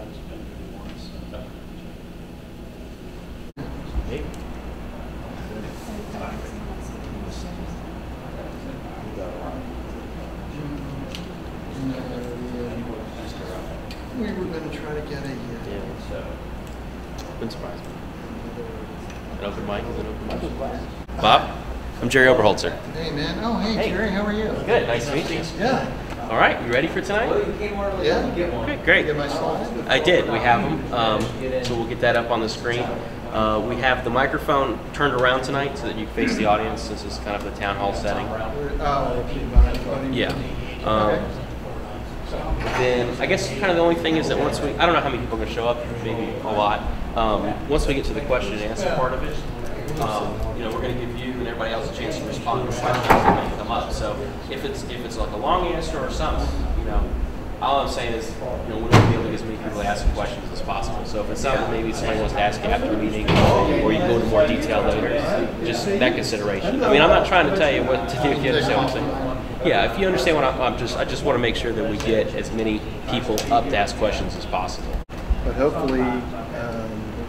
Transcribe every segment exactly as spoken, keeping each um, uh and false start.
We were going to try to get a year. Yeah, so wouldn't surprise me. An open mic is an open mic. Bob, I'm Jerry Oberholzer. Hey man. Oh hey, Hey. Jerry, how are you? Good, nice to meet you. Yeah. All right, you ready for tonight? Yeah. Okay, great. Get my slides? I did. We have them, um, so we'll get that up on the screen. Uh, we have the microphone turned around tonight so that you can face the audience. This is kind of the town hall setting. Oh. Yeah. Um, then I guess kind of the only thing is that once we, I don't know how many people are going to show up, maybe a lot. Um, once we get to the question and answer part of it, um, you know, we're going to give you and everybody else a chance to respond to questions that may come up. So if it's if it's like a long answer or something, you know, all I'm saying is, you know, we want to be able to get as many people to ask questions as possible. So if it's something maybe somebody wants to ask you after the meeting, or you can go into more detail later, just that consideration. I mean, I'm not trying to tell you what to do if you understand what I'm saying. Yeah, if you understand what I'm, I'm just, I just want to make sure that we get as many people up to ask questions as possible. But hopefully, um,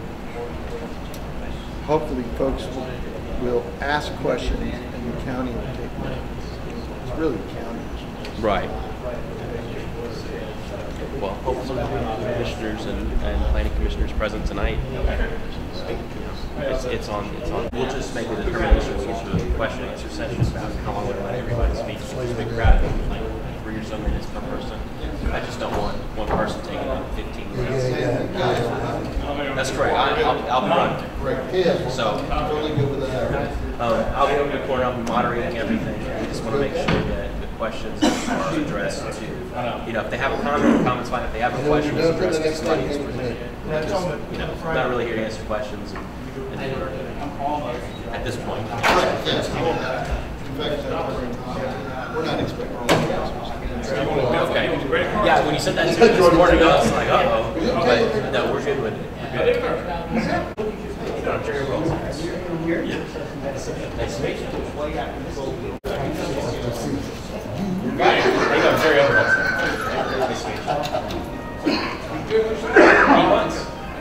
hopefully folks will ask questions and the county will take notes. It's really the county. Right. Well, hopefully we'll have commissioners and, and planning commissioners present tonight. It's, it's on. It's on. We'll just make a determination when we get to the question and answer session about how long we're going to let everybody speak. So just make crowd like three or so minutes per person. I just don't want one person taking like fifteen minutes. That's correct. I, I'll, I'll be running. So um, I'll be over the corner. I'll be moderating everything. We just want to make sure that the questions are addressed to, you know, if they have a comment, the comment's fine. If they have a question, it's addressed to somebody who's presenting. Just, you know, not really here to answer questions. And, and at this point. We're not expecting Okay. Yeah, when you said that to me this morning, I was like, uh-oh. But no, we're good with it. We're good. I'm Jerry Rolls. Nice to meet you. How you doing, Jerry Rolls? Nice to meet you. Eight months.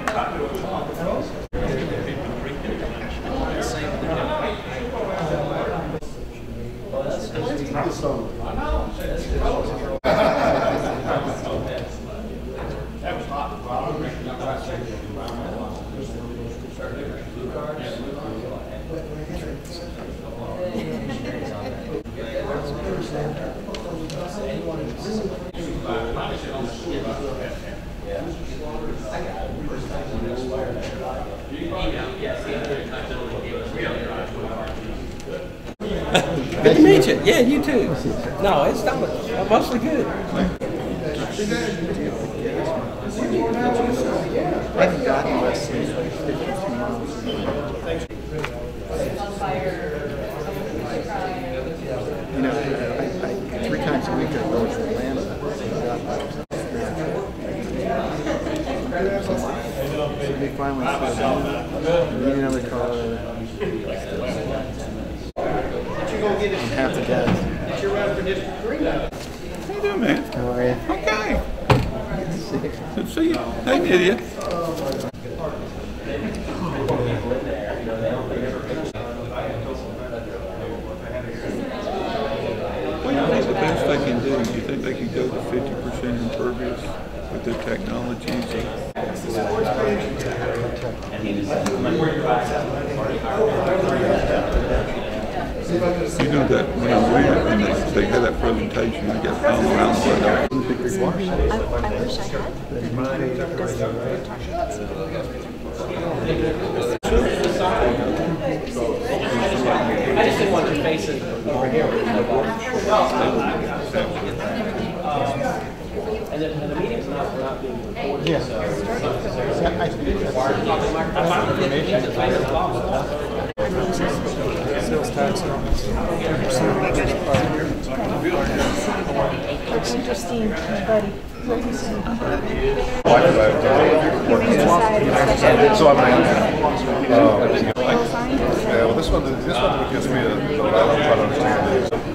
Good to meet you. Yeah, you too. No, it's not mostly good. I haven't gotten West City. You know, I, I, three times a week I go to Atlanta. So we finally said, need another car. I'm half the gas. How you doing, man? How are you? Okay. Good to see you. Hey, Nydia. What do you think the best they can do? Do you think they could go to fifty percent impervious with their technologies? You know that when I read it, when they, they had that presentation, I got all around what I I, I wish I had. I just didn't want your face over here. And the, and the meeting's not, we're not being recorded, Yeah. so. I think that's sales tax. Interesting, buddy. So I'm like, uh, yeah, well, this one, this one gives me a, a lot of trying to understand is the,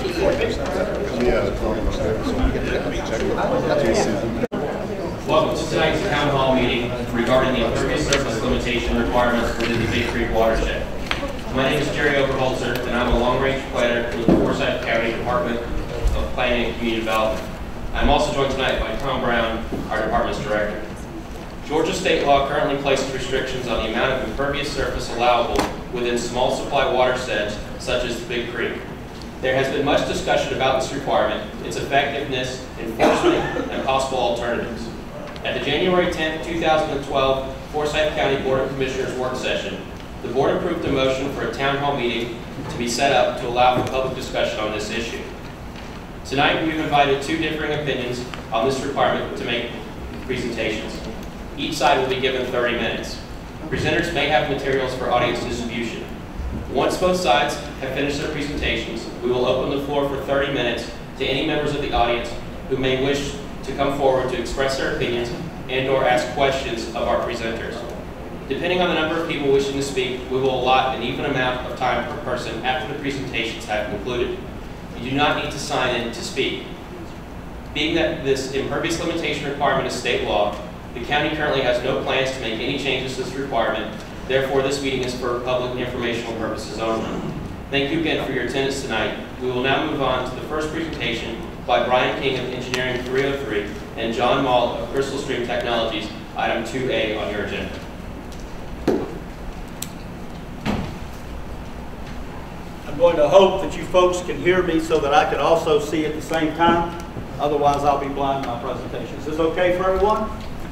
yeah, the, so we get to check it. tonight's town hall meeting regarding the impervious surface limitation requirements within the Big Creek watershed. My name is Jerry Overholzer, and I'm a long-range planner with the Forsyth County Department of Planning and Community Development. I'm also joined tonight by Tom Brown, our department's director. Georgia state law currently places restrictions on the amount of impervious surface allowable within small supply watersheds such as the Big Creek. There has been much discussion about this requirement, its effectiveness, enforcement, and possible alternatives. At the January tenth, two thousand twelve Forsyth County Board of Commissioners work session, the board approved a motion for a town hall meeting to be set up to allow for public discussion on this issue. Tonight, we've invited two differing opinions on this requirement to make presentations. Each side will be given thirty minutes. Presenters may have materials for audience distribution. Once both sides have finished their presentations, we will open the floor for thirty minutes to any members of the audience who may wish to come forward to express their opinions and or ask questions of our presenters. Depending on the number of people wishing to speak, we will allot an even amount of time per person after the presentations have concluded. You do not need to sign in to speak. Being that this impervious limitation requirement is state law, the county currently has no plans to make any changes to this requirement. Therefore, this meeting is for public informational purposes only. Thank you again for your attendance tonight. We will now move on to the first presentation by Brian King of Engineering three oh three and John Mall of Crystal Stream Technologies, item two A on your agenda. I'm going to hope that you folks can hear me so that I can also see at the same time. Otherwise, I'll be blind in my presentation. Is this okay for everyone?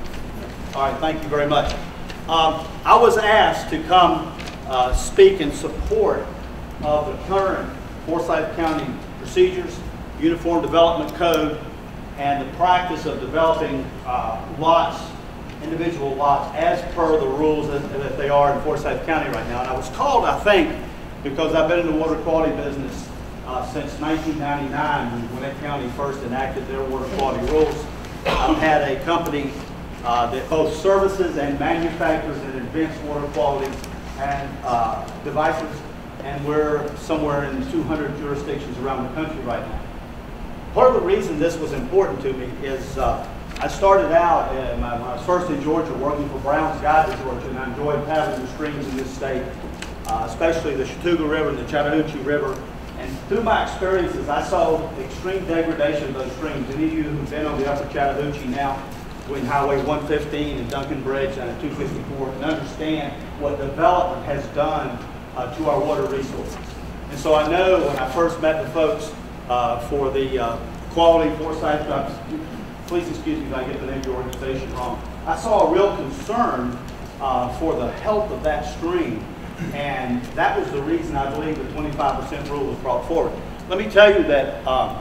All right, thank you very much. Um, I was asked to come uh, speak in support of the current Forsyth County procedures, Uniform Development Code, and the practice of developing uh, lots, individual lots, as per the rules that, that they are in Forsyth County right now. And I was called, I think, because I've been in the water quality business uh, since nineteen ninety-nine, when Gwinnett County first enacted their water quality rules. I've had a company uh, that both services and manufactures and invents water quality and uh, devices, and we're somewhere in two hundred jurisdictions around the country right now. Part of the reason this was important to me is uh, I started out uh, when I was first in Georgia working for Brown's Guide to Georgia, and I enjoyed having the streams in this state. Uh, especially the Chattooga River and the Chattahoochee River. And through my experiences, I saw the extreme degradation of those streams. Any of you who've been on the upper Chattahoochee now, between Highway one fifteen and Duncan Bridge and two fifty-four, can understand what development has done uh, to our water resources. And so I know when I first met the folks uh, for the uh, Quality Forsyth, uh, please excuse me if I get the name of your organization wrong, I saw a real concern uh, for the health of that stream. And that was the reason I believe the twenty-five percent rule was brought forward. Let me tell you that uh,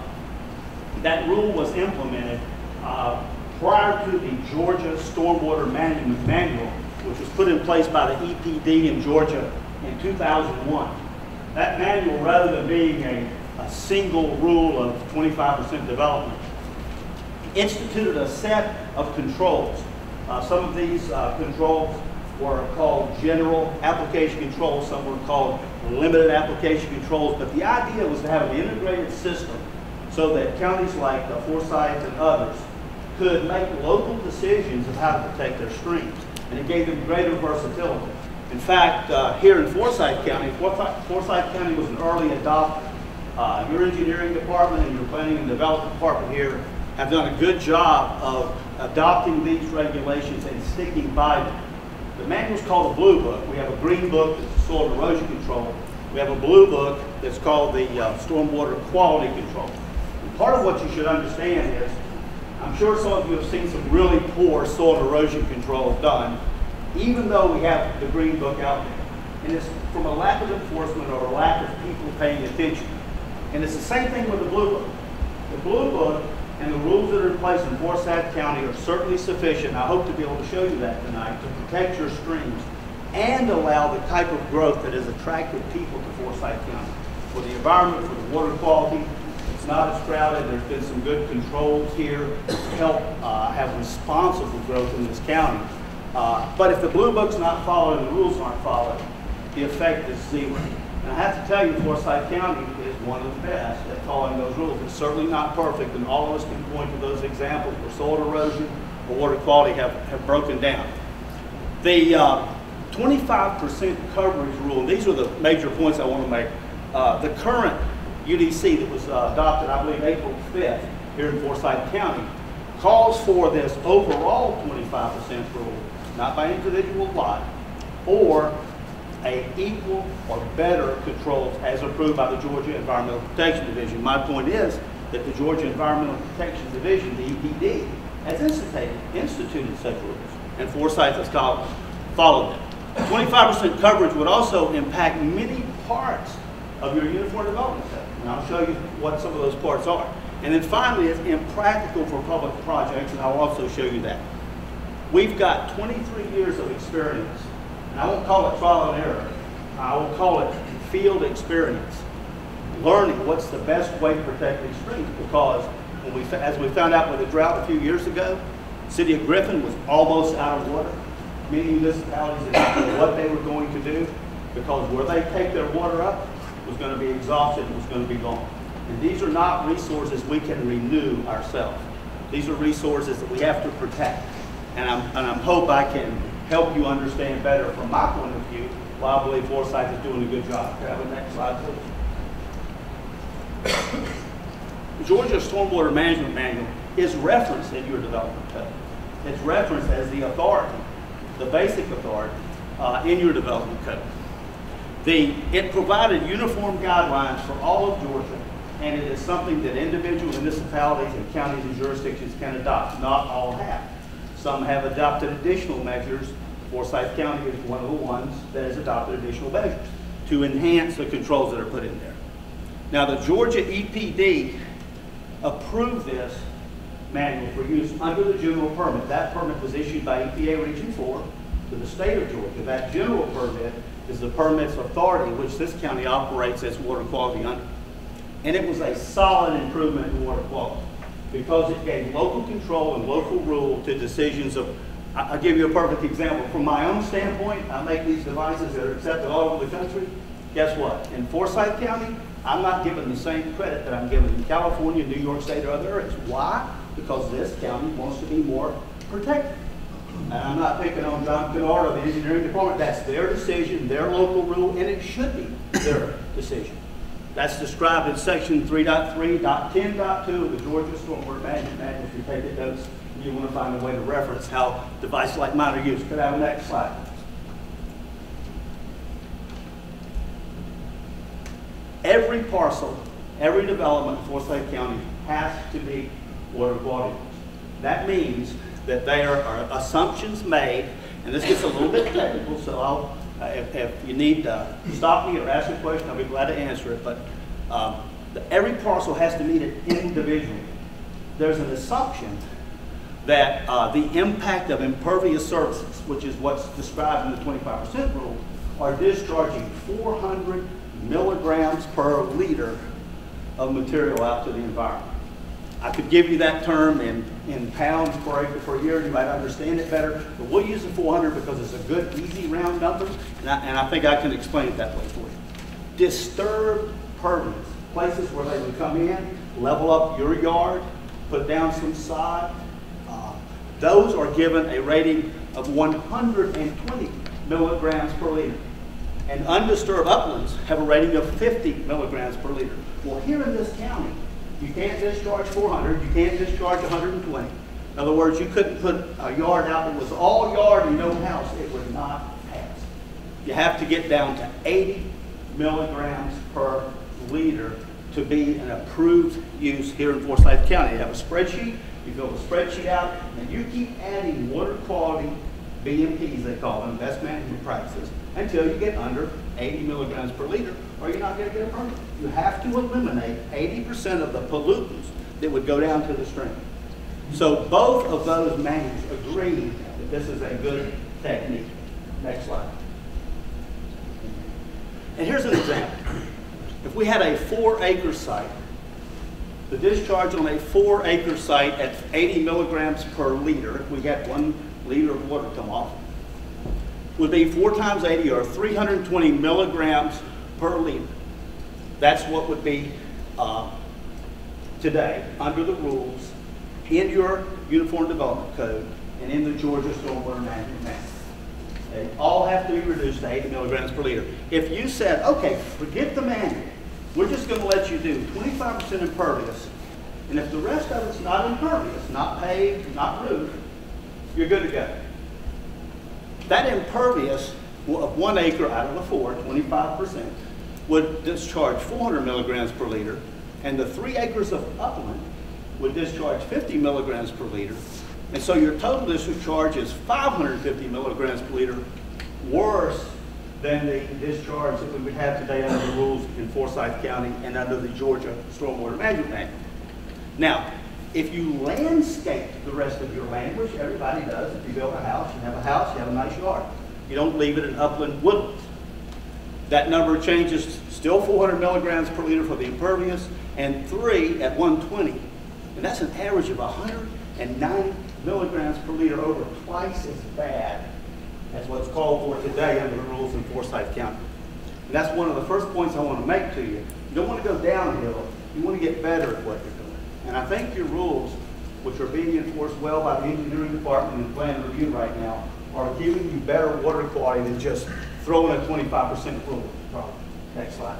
that rule was implemented uh, prior to the Georgia Stormwater Manual, which was put in place by the E P D in Georgia in two thousand one. That manual, rather than being a, a single rule of twenty-five percent development, instituted a set of controls. Uh, some of these uh, controls were called general application controls, some were called limited application controls, but the idea was to have an integrated system so that counties like uh, Forsyth and others could make local decisions of how to protect their streams, and it gave them greater versatility. In fact, uh, here in Forsyth County, Forsyth, Forsyth County was an early adopter. Uh, your engineering department and your planning and development department here have done a good job of adopting these regulations and sticking by them. The manual is called a blue book. We have a green book that's soil erosion control. We have a blue book that's called the uh, stormwater quality control. And part of what you should understand is, I'm sure some of you have seen some really poor soil erosion control done, even though we have the green book out there. And it's from a lack of enforcement or a lack of people paying attention. And it's the same thing with the blue book. The blue book and the rules that are in place in Forsyth County are certainly sufficient. I hope to be able to show you that tonight, to protect your streams and allow the type of growth that has attracted people to Forsyth County. For the environment, for the water quality, it's not as crowded. There's been some good controls here to help uh, have responsible growth in this county. Uh, but if the blue book's not followed and the rules aren't followed, the effect is zero. And I have to tell you, Forsyth County is one of the best at following those rules. It's certainly not perfect, and all of us can point to those examples where soil erosion or water quality have, have broken down. The uh, twenty-five percent coverage rule, these are the major points I want to make. Uh, the current U D C that was uh, adopted, I believe, April fifth here in Forsyth County, calls for this overall twenty-five percent rule, not by individual lot, or a equal or better controls as approved by the Georgia Environmental Protection Division. My point is that the Georgia Environmental Protection Division, the E P D, has instituted, instituted such rules, and Forsyth has followed them. twenty-five percent coverage would also impact many parts of your uniform development code, and I'll show you what some of those parts are. And then finally, it's impractical for public projects, and I'll also show you that. We've got twenty-three years of experience, and I won't call it trial and error. I will call it field experience, learning what's the best way to protect these streams, because when we, as we found out with the drought a few years ago, the city of Griffin was almost out of water. Many municipalities didn't know what they were going to do, because where they take their water up was going to be exhausted and was going to be gone. And these are not resources we can renew ourselves. These are resources that we have to protect. And I'm, and I hope I can help you understand better from my point of view why I believe Forsyth is doing a good job. Can I have the next slide, please? The Georgia Stormwater Management Manual is referenced in your development code. It's referenced as the authority, the basic authority, uh, in your development code. The, it provided uniform guidelines for all of Georgia, and it is something that individual municipalities and counties and jurisdictions can adopt. Not all have. Some have adopted additional measures. Forsyth County is one of the ones that has adopted additional measures to enhance the controls that are put in there. Now, the Georgia E P D approved this manual for use under the general permit. That permit was issued by E P A Region four to the state of Georgia. That general permit is the permit's authority, which this county operates as water quality under. And it was a solid improvement in water quality because it gave local control and local rule to decisions of, I'll give you a perfect example. From my own standpoint, I make these devices that are accepted all over the country. Guess what? In Forsyth County, I'm not given the same credit that I'm given in California, New York State, or other areas. Why? Because this county wants to be more protected. And I'm not picking on John Kennard of the engineering department. That's their decision, their local rule, and it should be their decision. That's described in section three point three point ten point two of the Georgia Stormwater Management Manual. If you take it notes, you want to find a way to reference how devices like mine are used. Could I have the next slide? Every parcel, every development in Forsyth County has to be water quality. That means that there are assumptions made, and this gets a little bit technical, so I'll, uh, if, if you need to stop me or ask a question, I'll be glad to answer it, but um, the, every parcel has to meet it individually. There's an assumption that uh, the impact of impervious surfaces, which is what's described in the twenty-five percent rule, are discharging four hundred milligrams per liter of material out to the environment. I could give you that term in, in pounds per acre per year. You might understand it better, but we'll use the four hundred because it's a good, easy round number, and I, and I think I can explain it that way for you. Disturbed pervious, places where they would come in, level up your yard, put down some sod, uh, those are given a rating of one hundred twenty milligrams per liter. And undisturbed uplands have a rating of fifty milligrams per liter. Well, here in this county, you can't discharge four hundred, you can't discharge one hundred twenty. In other words, you couldn't put a yard out that was all yard and no house, it would not pass. You have to get down to eighty milligrams per liter to be an approved use here in Forsyth County. You have a spreadsheet, you fill the spreadsheet out, and you keep adding water quality B M Ps, they call them, best management practices, until you get under eighty milligrams per liter, or you're not going to get a permit. You have to eliminate eighty percent of the pollutants that would go down to the stream. So both of those manuals agree that this is a good technique. Next slide. And here's an example. If we had a four acre site, the discharge on a four acre site at eighty milligrams per liter, if we had one liter of water come off, would be four times eighty or three hundred twenty milligrams per liter. That's what would be uh, today, under the rules, in your Uniform Development Code and in the Georgia Stormwater Management Manual. They all have to be reduced to eighty milligrams per liter. If you said, okay, forget the manual, we're just going to let you do twenty-five percent impervious, and if the rest of it's not impervious, not paved, not roofed, you're good to go. That impervious of one acre out of the four, twenty-five percent, would discharge four hundred milligrams per liter, and the three acres of upland would discharge fifty milligrams per liter. And so your total discharge is five hundred fifty milligrams per liter, worse than the discharge that we would have today under the rules in Forsyth County and under the Georgia Stormwater Management Manual. Now, if you landscape the rest of your land, which everybody does, if you build a house, you have a house, you have a nice yard. You don't leave it in upland woodlands. That number changes, still four hundred milligrams per liter for the impervious, and three at one twenty. And that's an average of one hundred nine milligrams per liter, over twice as bad as what's called for today under the rules in Forsyth County. And that's one of the first points I want to make to you. You don't want to go downhill, you want to get better at what you're doing. And I think your rules, which are being enforced well by the engineering department and plan review right now, are giving you better water quality than just throwing a twenty-five percent rule. Next slide,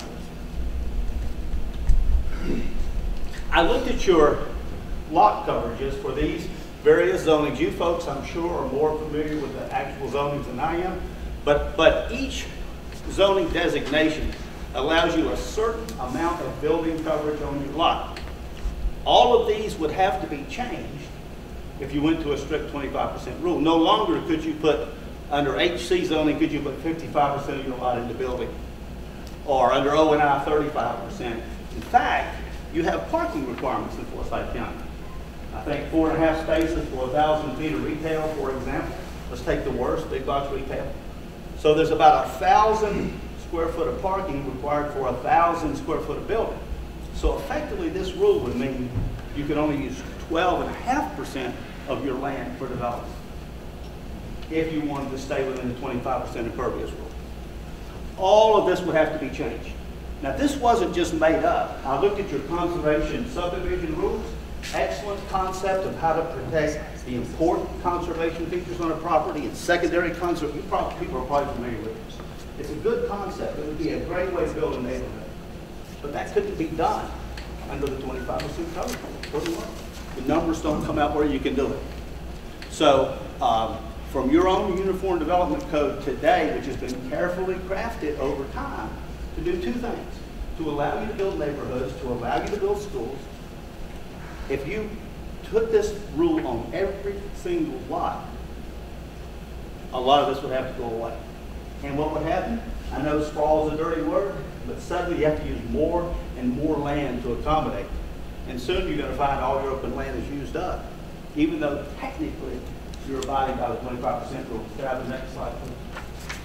please. I looked at your lot coverages for these various zonings. You folks, I'm sure, are more familiar with the actual zonings than I am, but, but each zoning designation allows you a certain amount of building coverage on your lot. All of these would have to be changed if you went to a strict twenty-five percent rule. No longer could you put, under H C zoning, could you put fifty-five percent of your lot into building, or under O and I, thirty-five percent. In fact, you have parking requirements in Forsyth County. I think four and a half spaces for a thousand feet of retail, for example. Let's take the worst, big box retail. So there's about a thousand square foot of parking required for a thousand square foot of building. So effectively, this rule would mean you can only use twelve and a half percent of your land for development if you wanted to stay within the twenty-five percent impervious rule. All of this would have to be changed. Now, this wasn't just made up. I looked at your conservation subdivision rules. Excellent concept of how to protect the important conservation features on a property and secondary conservation. You probably, people are probably familiar with this. It's a good concept. It would be a great way to build a neighborhood. But that couldn't be done under the twenty-five percent coverage rule. Doesn't work. The numbers don't come out where you can do it. So, um, from your own Uniform Development Code today, which has been carefully crafted over time to do two things: to allow you to build neighborhoods, to allow you to build schools. If you took this rule on every single lot, a lot of this would have to go away. And what would happen? I know sprawl is a dirty word, but suddenly you have to use more and more land to accommodate. And soon you're going to find all your open land is used up, even though technically you're abiding by the twenty-five percent rule. Can I have the next slide, please?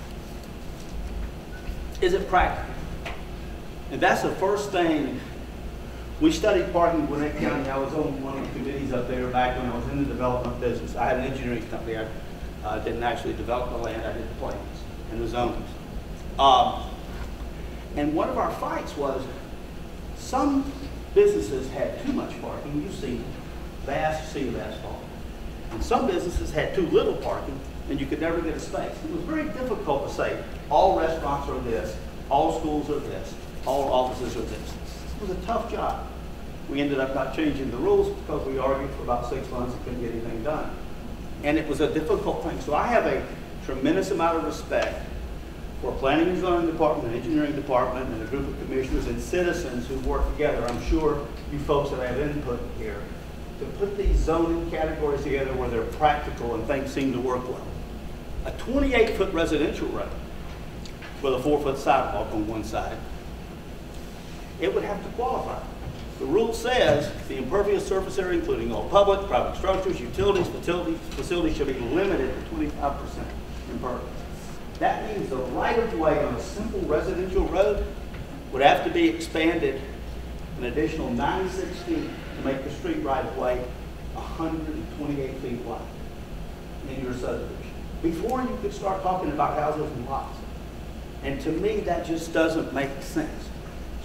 Is it practical? And that's the first thing. We studied parking in Gwinnett County. I was on one of the committees up there back when I was in the development business. I had an engineering company. I uh, didn't actually develop the land. I did the plans and the zonings. Um, and one of our fights was some businesses had too much parking. You've seen vast sea of asphalt. And some businesses had too little parking, and you could never get a space. It was very difficult to say, all restaurants are this, all schools are this, all offices are this. It was a tough job. We ended up not changing the rules because we argued for about six months and couldn't get anything done. And it was a difficult thing. So I have a tremendous amount of respect for planning and zoning department, engineering department, and a group of commissioners and citizens who work together. I'm sure you folks that have input here to put these zoning categories together where they're practical and things seem to work well. A twenty-eight foot residential road with a four foot sidewalk on one side, it would have to qualify. The rule says the impervious surface area, including all public, private structures, utilities, facilities, facilities should be limited to twenty-five percent impervious. That means the right of way on a simple residential road would have to be expanded an additional ninety-six feet to make the street right of way one hundred twenty-eight feet wide in your subdivision, before you could start talking about houses and lots. And to me, that just doesn't make sense.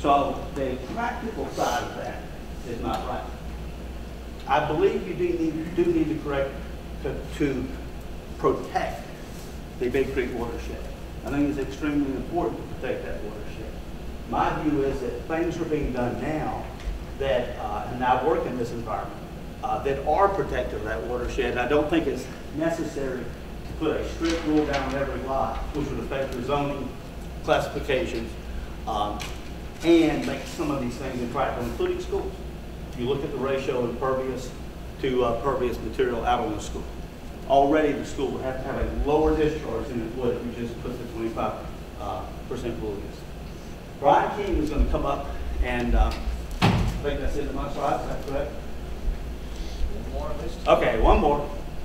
So the practical side of that is not right. I believe you do need, do need to correct, to, to protect the Big Creek watershed. I think it's extremely important to protect that watershed. My view is that things are being done now that, uh, and I work in this environment, uh, that are protective of that watershed. I don't think it's necessary to put a strict rule down every lot, which would affect the zoning classifications, um, and make some of these things impractical, including schools. You look at the ratio of impervious to uh, pervious material out on the school. Already the school would have to have a lower discharge than it would if you just put the twenty-five percent rule in. Brian King is going to come up and uh, I think that's it in my slides, is that correct? One more at least. Okay, one more.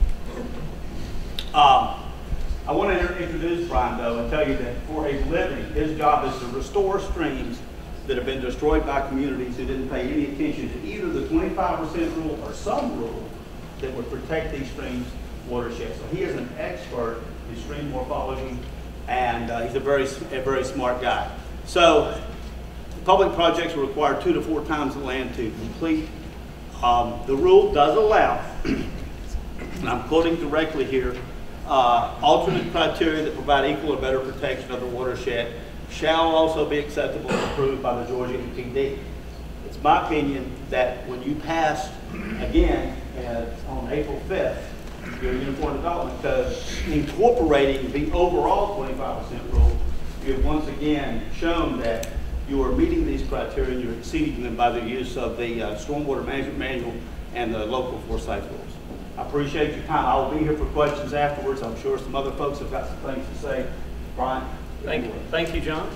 Um, I want to introduce Brian though and tell you that for a living, his job is to restore streams that have been destroyed by communities who didn't pay any attention to either the twenty-five percent rule or some rule that would protect these streams watersheds. So he is an expert in stream morphology, and uh, he's a very, a very smart guy. So public projects will require two to four times the land to complete. Um, the rule does allow, and I'm quoting directly here, uh, alternate criteria that provide equal or better protection of the watershed shall also be acceptable and approved by the Georgia E P D. It's my opinion that when you pass, again, uh, on April fifth, your Uniform Development Code, incorporating the overall twenty-five percent rule, you have once again shown that you are meeting these criteria and you're exceeding them by the use of the uh, Stormwater Management Manual and the local foresight rules. I appreciate your time. I will be here for questions afterwards. I'm sure some other folks have got some things to say. Brian? Thank you. Thank you, John.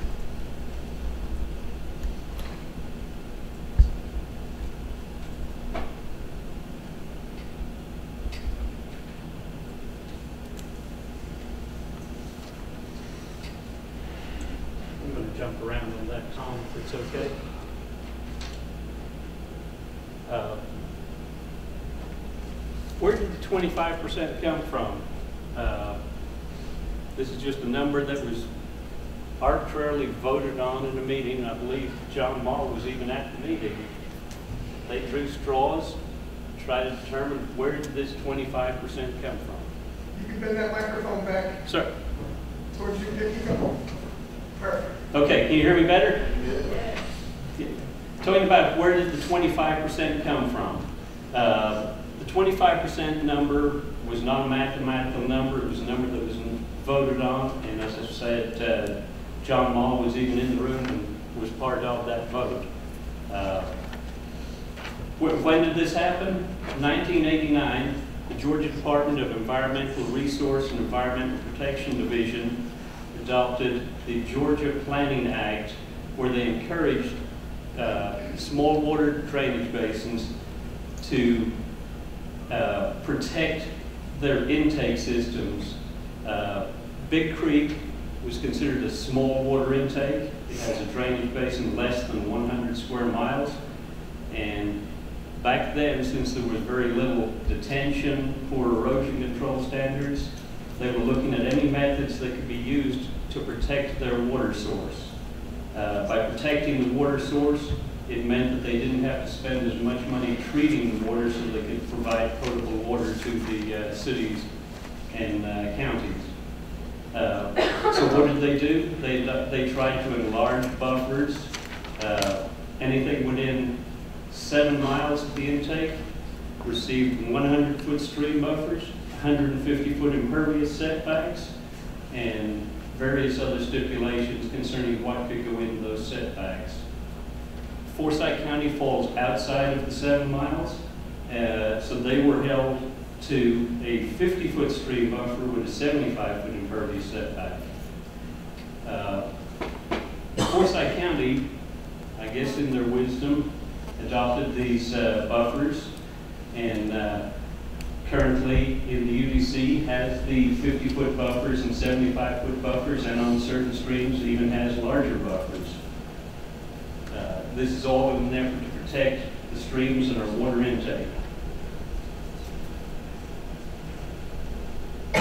I'm going to jump around on that, Tom, if it's okay. Uh, where did the twenty-five percent come from? Uh, This is just a number that was arbitrarily voted on in a meeting. I believe John Mall was even at the meeting. They drew straws, tried to determine where did this twenty-five percent come from. You can bend that microphone back Sir. towards you, if you go. Perfect. Okay, can you hear me better? Yeah. Tell me about where did the twenty-five percent come from? Uh, the twenty-five percent number was not a mathematical number. It was a number that was voted on, and as I said, uh, John Mall was even in the room and was part of that vote. Uh, when, when did this happen? nineteen eighty-nine, the Georgia Department of Environmental Resource and Environmental Protection Division adopted the Georgia Planning Act, where they encouraged uh, small water drainage basins to uh, protect their intake systems. Uh, Big Creek was considered a small water intake. It has a drainage basin less than one hundred square miles. And back then, since there was very little detention, poor erosion control standards, they were looking at any methods that could be used to protect their water source. Uh, by protecting the water source, it meant that they didn't have to spend as much money treating the water so they could provide potable water to the uh, cities and uh, counties. Uh, so what did they do? They, they tried to enlarge buffers. Uh, anything within seven miles of the intake received one hundred foot stream buffers, one hundred fifty foot impervious setbacks, and various other stipulations concerning what could go into those setbacks. Forsyth County falls outside of the seven miles, uh, so they were held to a fifty foot stream buffer with a seventy-five foot impervious setback. Uh, Forsyth County, I guess in their wisdom, adopted these uh, buffers, and uh, currently in the U D C has the fifty foot buffers and seventy-five foot buffers, and on certain streams it even has larger buffers. Uh, this is all in an effort to protect the streams and our water intake.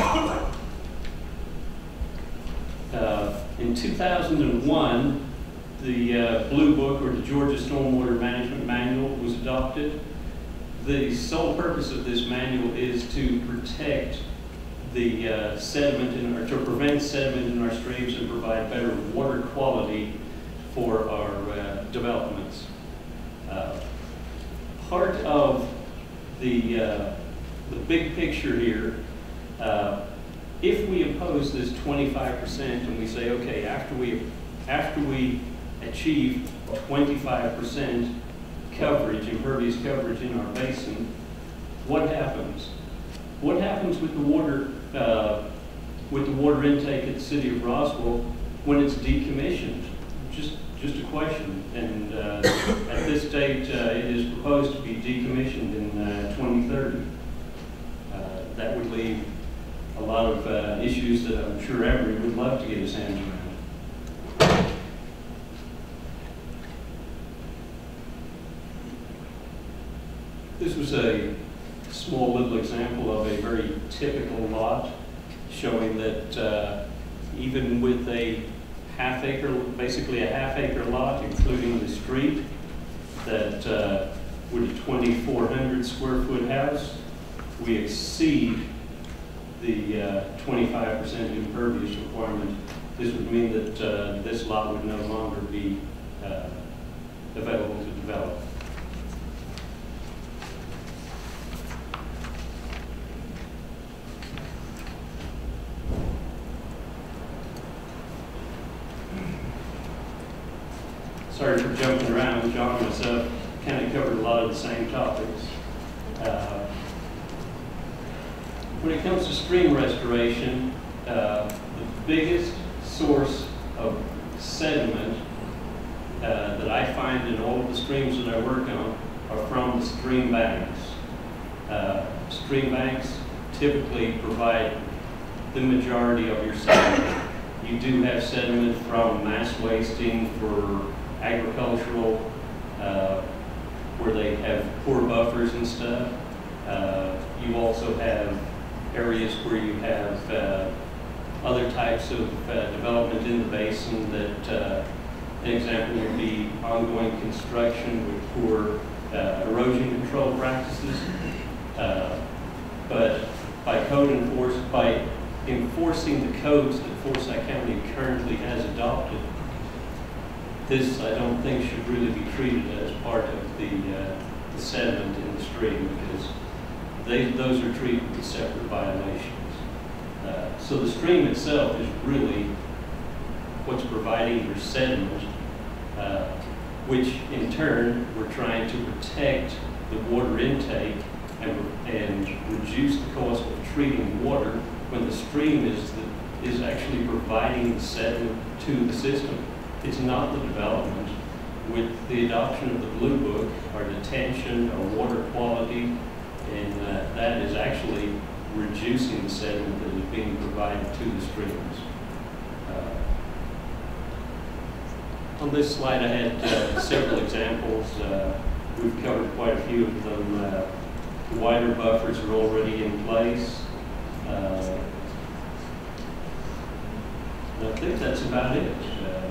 Uh, in two thousand one, the uh, Blue Book, or the Georgia Stormwater Management Manual, was adopted. The sole purpose of this manual is to protect the uh, sediment, in, or to prevent sediment in our streams and provide better water quality for our uh, developments. Uh, part of the, uh, the big picture here, uh, if we oppose this twenty-five percent and we say, okay, after we, after we achieve twenty-five percent coverage, impervious coverage in our basin, what happens? What happens with the water, uh, with the water intake at the city of Roswell when it's decommissioned? Just, just a question. And uh, at this date, uh, it is proposed to be decommissioned in uh, twenty thirty. Uh, that would leave a lot of uh, issues that I'm sure Emory would love to get his hands around. This was a small little example of a very typical lot, showing that uh, even with a half acre, basically a half acre lot, including the street, that uh, with a twenty-four hundred square foot house, we exceed the uh, twenty-five percent impervious requirement. This would mean that uh, this lot would no longer be uh, available to develop. Sorry for jumping around. John and myself kind of covered a lot of the same topics. Uh, when it comes to stream restoration, uh, the biggest source of sediment uh, that I find in all of the streams that I work on are from the stream banks. Uh, stream banks typically provide the majority of your sediment. You do have sediment from mass wasting for agricultural, uh, where they have poor buffers and stuff. Uh, you also have areas where you have uh, other types of uh, development in the basin that, uh, an example would be ongoing construction with poor uh, erosion control practices. Uh, but by code enforce, by enforcing the codes that Forsyth County currently has adopted, this, I don't think, should really be treated as part of the, uh, the sediment in the stream, because they, those are treated as separate violations. Uh, so the stream itself is really what's providing your sediment, uh, which in turn we're trying to protect the water intake and, and reduce the cost of treating water when the stream is, the, is actually providing the sediment to the system. It's not the development. With the adoption of the Blue Book, our detention, our water quality, and uh, that is actually reducing the sediment that is being provided to the streams. Uh, on this slide I had uh, several examples. Uh, we've covered quite a few of them. Uh, the wider buffers are already in place. Uh, I think that's about it. Uh,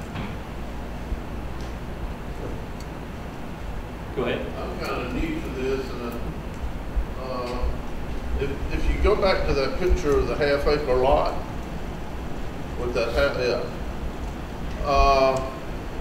Go ahead. I'm kind of new to this, and uh, if, if you go back to that picture of the half acre lot with that half, yeah. Uh,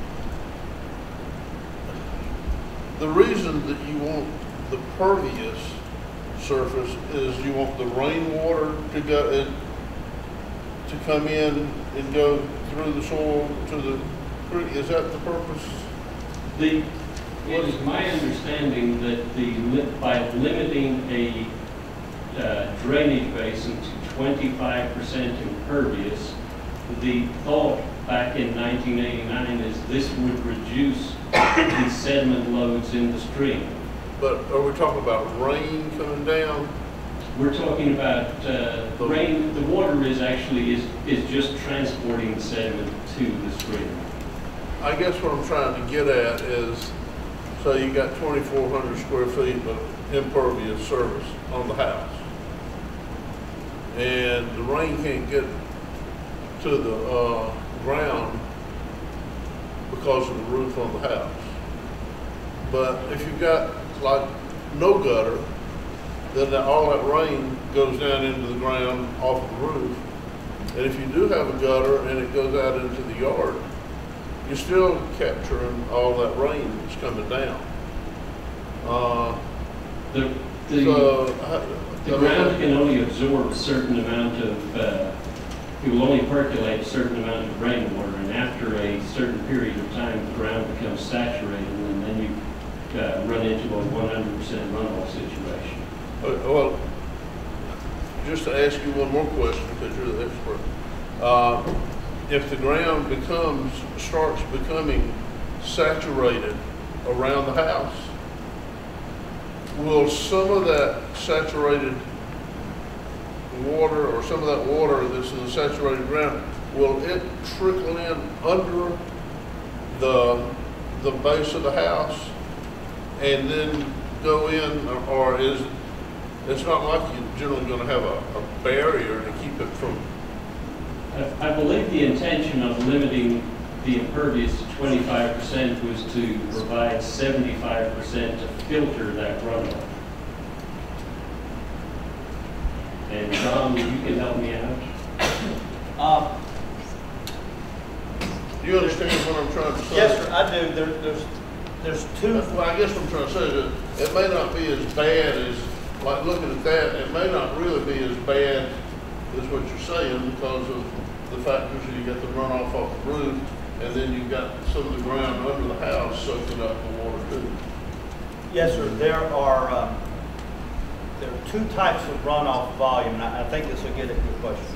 the reason that you want the pervious surface is you want the rainwater to go in, to come in and go through the soil to the creek. Is that the purpose? The It is my understanding that the by limiting a uh, drainage basin to twenty-five percent impervious, the thought back in nineteen eighty-nine is this would reduce the sediment loads in the stream. But are we talking about rain coming down? We're talking about uh, the rain. The water is actually is is just transporting the sediment to the stream. I guess what I'm trying to get at is, so you got twenty-four hundred square feet of impervious surface on the house, and the rain can't get to the uh, ground because of the roof on the house. But if you've got like no gutter, then that, all that rain goes down into the ground off the roof. And if you do have a gutter and it goes out into the yard, you're still capturing all that rain that's coming down. Uh, The, the, so, uh, the ground can only absorb a certain amount of, uh, it will only percolate a certain amount of rainwater, and after a certain period of time, the ground becomes saturated, and then you uh, run into a one hundred percent runoff situation. Uh, Well, just to ask you one more question, because you're the expert. Uh, if the ground becomes, starts becoming saturated around the house, will some of that saturated water, or some of that water that's in the saturated ground, will it trickle in under the, the base of the house and then go in, or is it's not like you're generally going to have a, a barrier to keep it from? I, I believe the intention of limiting the impervious to twenty-five percent was to provide seventy-five percent to filter that runoff. And Tom, you can help me out. Uh, Do you understand what I'm trying to say? yes, sir, I do. There, there's, there's two. Well, I guess what I'm trying to say is that it may not be as bad as, like looking at that, it may not really be as bad as what you're saying because of the factors that you got the runoff off the roof, and then you've got some of the ground under the house soaking up the water too. Yes, sir. There are uh, there are two types of runoff volume, and I, I think this will get at your question.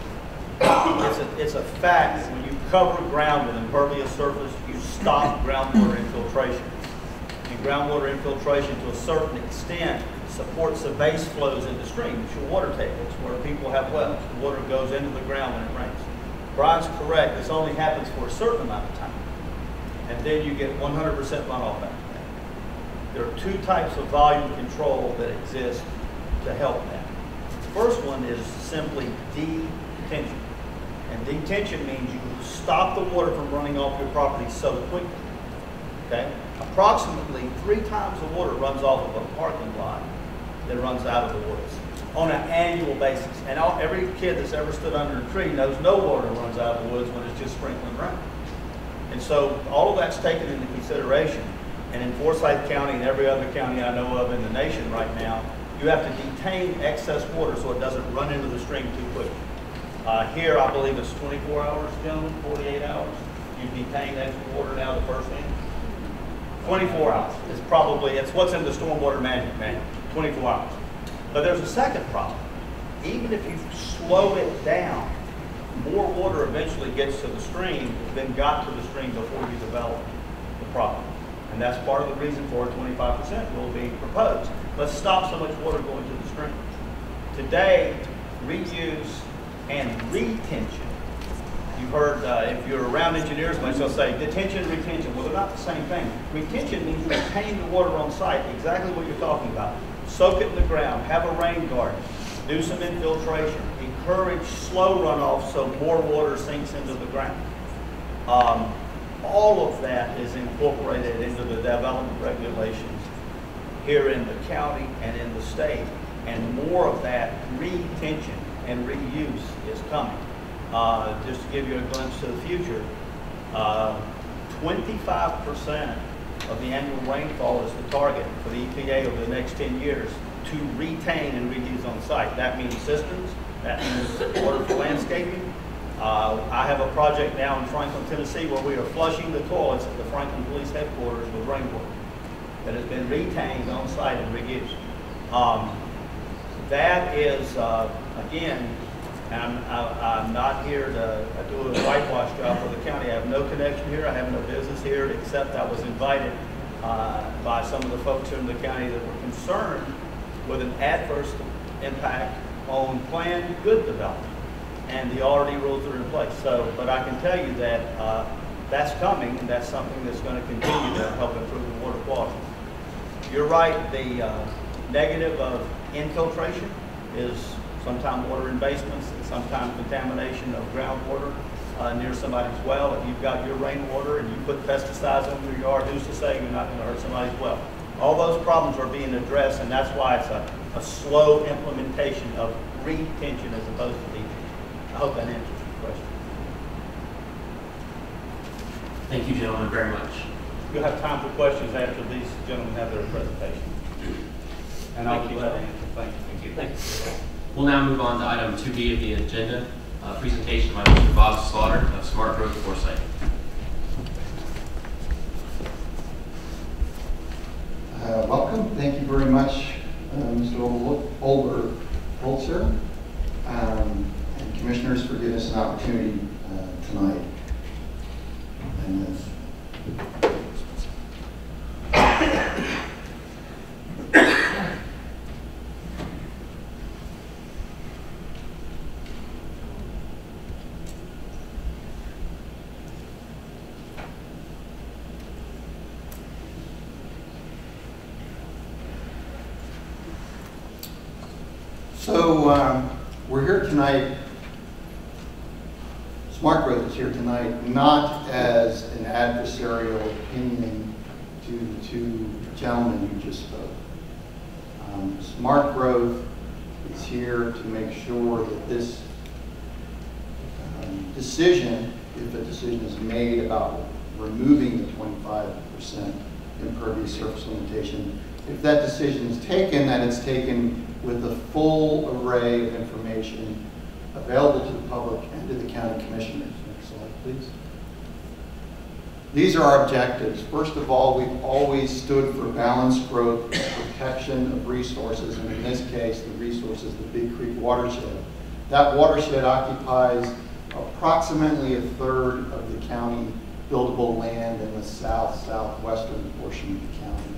It's a, it's a fact that when you cover ground with impervious surface, you stop groundwater infiltration. And groundwater infiltration, to a certain extent, supports the base flows into streams, your water tables, where people have wells. The water goes into the ground when it rains. Brian's correct. This only happens for a certain amount of time, and then you get one hundred percent runoff after that. There are two types of volume control that exist to help that. The first one is simply detention. And detention means you stop the water from running off your property so quickly. Okay? Approximately three times the water runs off of a parking lot that runs out of the woods on an annual basis. And all, every kid that's ever stood under a tree knows no water runs out of the woods when it's just sprinkling rain. And so all of that's taken into consideration. And in Forsyth County and every other county I know of in the nation right now, you have to detain excess water so it doesn't run into the stream too quickly. Uh, here, I believe it's twenty-four hours, gentlemen, forty-eight hours. You detain extra water now the first thing. twenty-four hours. It's probably, it's what's in the stormwater management manual, twenty-four hours. But there's a second problem. Even if you slow it down, more water eventually gets to the stream than got to the stream before you develop the problem. And that's part of the reason for a twenty-five percent rule being proposed. Let's stop so much water going to the stream. Today, reuse and retention. You've heard, uh, if you're around engineers, much they'll say detention, retention. Well, they're not the same thing. Retention means retain the water on site, exactly what you're talking about. Soak it in the ground, have a rain garden, do some infiltration, encourage slow runoff so more water sinks into the ground. Um, all of that is incorporated into the development regulations here in the county and in the state, and more of that retention and reuse is coming. Uh, just to give you a glimpse to the future, uh, twenty-five percent of the annual rainfall is the target for the E P A over the next ten years to retain and reuse on site. That means systems, that means water for landscaping. Uh, I have a project now in Franklin, Tennessee, where we are flushing the toilets at the Franklin Police Headquarters with rainwater that has been retained on site and reused. Um, that is, uh, again, I'm, I, I'm not here to do a whitewash job for the county. I have no connection here. I have no business here, except I was invited uh, by some of the folks in the county that were concerned with an adverse impact on planned good development and the already rules that are in place. So, but I can tell you that uh, that's coming, and that's something that's going to continue to help improve the water quality. You're right, the uh, negative of infiltration is Sometime water in basements, sometime contamination of groundwater uh, near somebody's well. If you've got your rainwater and you put pesticides on your yard, who's to say you're not going to hurt somebody's well? All those problems are being addressed, and that's why it's a, a slow implementation of retention as opposed to detention. I hope that answers your question. Thank you, gentlemen, very much. You'll have time for questions after these gentlemen have their presentation. And I'll be glad to answer. Thank you. Thank you. Thanks. We'll now move on to item two B of the agenda, uh, presentation by Mister Bob Slaughter of Smart Growth Foresight. Uh, welcome. Thank you very much, uh, Mister Oberholzer, um, and commissioners for giving us an opportunity uh, tonight. And, uh, So um, we're here tonight, Smart Growth is here tonight, not as an adversarial opinion to the two gentlemen who just spoke. Um, Smart Growth is here to make sure that this um, decision, if a decision is made about removing the twenty-five percent impervious surface limitation, if that decision is taken, that it's taken with a full array of information available to the public and to the county commissioners. Next slide, please. These are our objectives. First of all, we've always stood for balanced growth, protection of resources, and in this case, the resource is the Big Creek watershed. That watershed occupies approximately a third of the county buildable land in the south, southwestern portion of the county.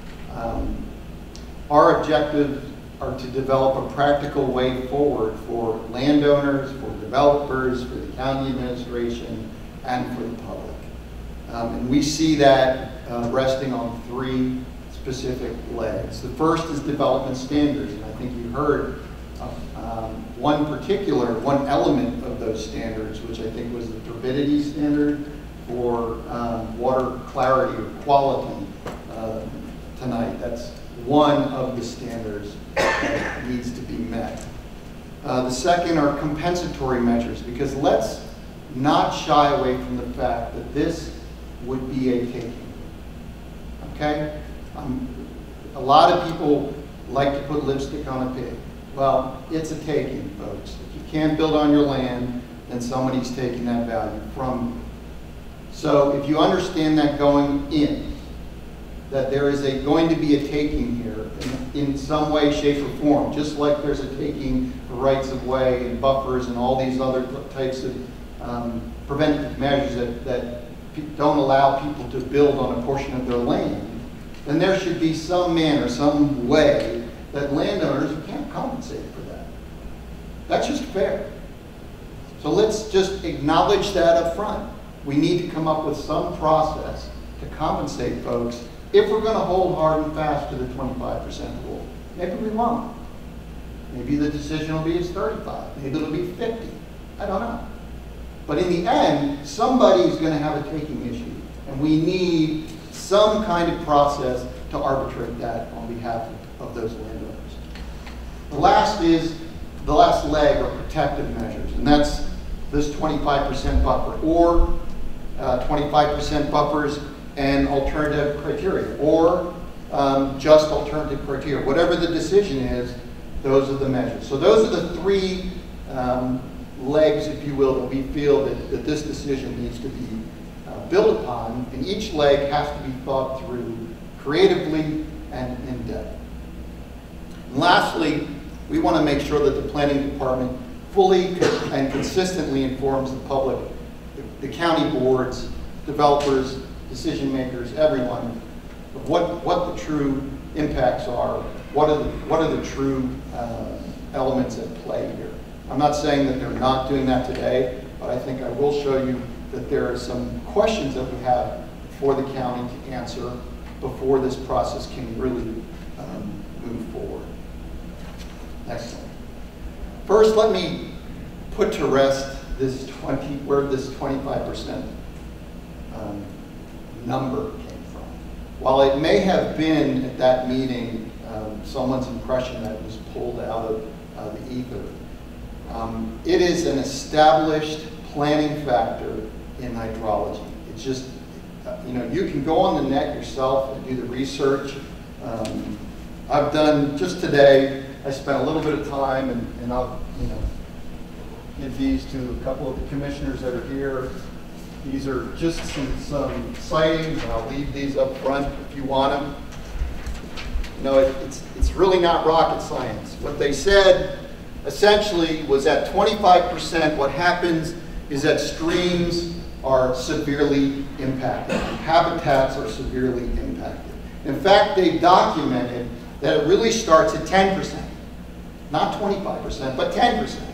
Um, our objectives are to develop a practical way forward for landowners, for developers, for the county administration, and for the public. Um, and we see that uh, resting on three specific legs. The first is development standards, and I think you heard uh, um, one particular, one element of those standards, which I think was the turbidity standard for um, water clarity or quality uh, tonight. That's one of the standards that needs to be met. Uh, the second are compensatory measures, because let's not shy away from the fact that this would be a taking. Okay? Um, a lot of people like to put lipstick on a pig. Well, it's a taking, folks. If you can't build on your land, then somebody's taking that value from you. So if you understand that going in, that there is a, going to be a taking here in, in some way, shape, or form, just like there's a taking for rights of way and buffers and all these other types of um, preventative measures that, that don't allow people to build on a portion of their land, then there should be some manner, some way that landowners can't compensate for that. That's just fair. So let's just acknowledge that up front. We need to come up with some process to compensate folks if we're going to hold hard and fast to the twenty-five percent rule. Maybe we won't. Maybe the decision will be as thirty-five. Maybe it'll be fifty. I don't know. But in the end, somebody's going to have a taking issue, and we need some kind of process to arbitrate that on behalf of those landowners. The last is, the last leg are protective measures, and that's this twenty-five percent buffer, or uh, twenty-five percent buffers and alternative criteria, or um, just alternative criteria. Whatever the decision is, those are the measures. So those are the three um, legs, if you will, that we feel that, that this decision needs to be uh, built upon, and each leg has to be thought through creatively and in depth. And lastly, we want to make sure that the planning department fully and consistently informs the public, the, the county boards, developers, decision makers, everyone, of what, what the true impacts are, what are the, what are the true uh, elements at play here. I'm not saying that they're not doing that today, but I think I will show you that there are some questions that we have for the county to answer before this process can really um, move forward. Next slide. First, let me put to rest this twenty, where this twenty-five percent um, number came from. While it may have been at that meeting um, someone's impression that it was pulled out of uh, the ether, um, it is an established planning factor in hydrology. It's just, uh, you know, you can go on the net yourself and do the research. Um, I've done, just today, I spent a little bit of time, and, and I'll, you know, give these to a couple of the commissioners that are here. These are just some, some sightings, and I'll leave these up front if you want them. You know, it, it's, it's really not rocket science. What they said essentially was that twenty-five percent what happens is that streams are severely impacted. Habitats are severely impacted. In fact, they documented that it really starts at ten percent. Not twenty-five percent, but ten percent.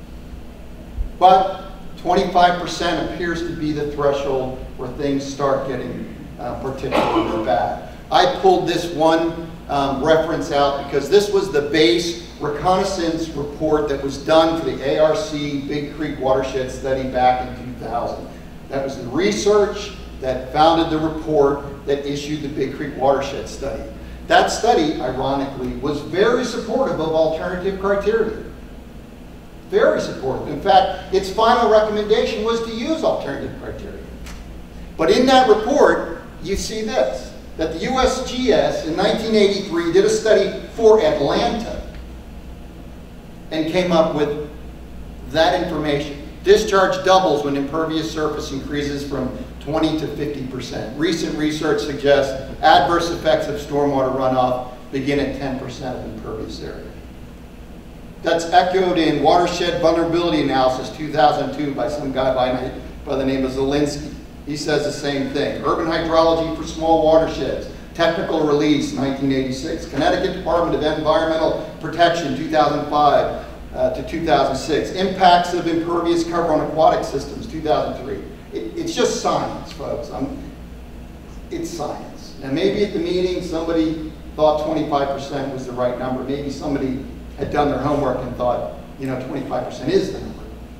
But twenty-five percent appears to be the threshold where things start getting uh, particularly bad. I pulled this one um, reference out because this was the base reconnaissance report that was done for the A R C Big Creek Watershed Study back in two thousand. That was the research that founded the report that issued the Big Creek Watershed Study. That study, ironically, was very supportive of alternative criteria. Very supportive. In fact, its final recommendation was to use alternative criteria. But in that report, you see this, that the U S G S in nineteen eighty-three did a study for Atlanta and came up with that information. Discharge doubles when impervious surface increases from twenty to fifty percent. Recent research suggests adverse effects of stormwater runoff begin at ten percent of impervious area. That's echoed in Watershed Vulnerability Analysis two thousand two by some guy by, by the name of Zelinsky. He says the same thing. Urban Hydrology for Small Watersheds, Technical Release, nineteen eighty-six. Connecticut Department of Environmental Protection, two thousand five uh, to two thousand six. Impacts of impervious cover on aquatic systems, two thousand three. It, it's just science, folks. I'm, it's science. And maybe at the meeting somebody thought twenty-five percent was the right number. Maybe somebody had done their homework and thought, you know, twenty-five percent is the number.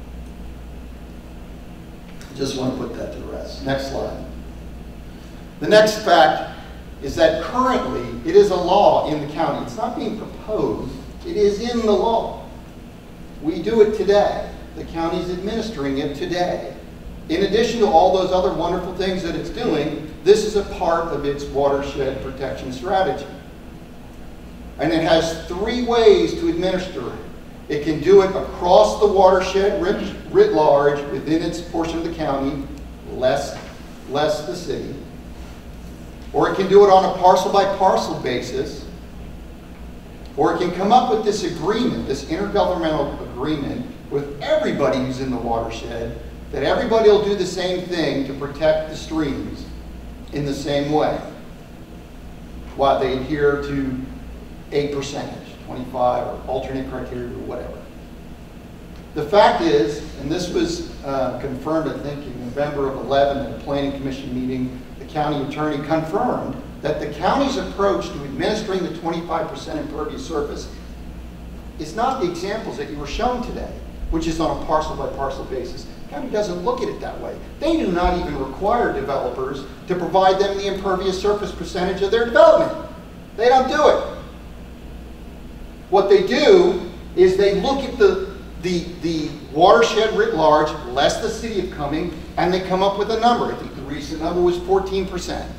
Just want to put that to rest. Next slide. The next fact is that currently it is a law in the county. It's not being proposed, it is in the law. We do it today. The county's administering it today. In addition to all those other wonderful things that it's doing, this is a part of its watershed protection strategy. And it has three ways to administer it. It can do it across the watershed writ, writ large within its portion of the county, less, less the city. Or it can do it on a parcel by parcel basis. Or it can come up with this agreement, this intergovernmental agreement with everybody who's in the watershed, that everybody will do the same thing to protect the streams in the same way, while they adhere to a percentage, twenty-five or alternate criteria or whatever. The fact is, and this was uh, confirmed I think in November of eleven at a planning commission meeting, the county attorney confirmed that the county's approach to administering the twenty-five percent impervious surface is not the examples that you were shown today, which is on a parcel by parcel basis. The county doesn't look at it that way. They do not even require developers to provide them the impervious surface percentage of their development. They don't do it. What they do is they look at the, the, the watershed writ large, less the city of Cumming, and they come up with a number. I think the recent number was fourteen percent.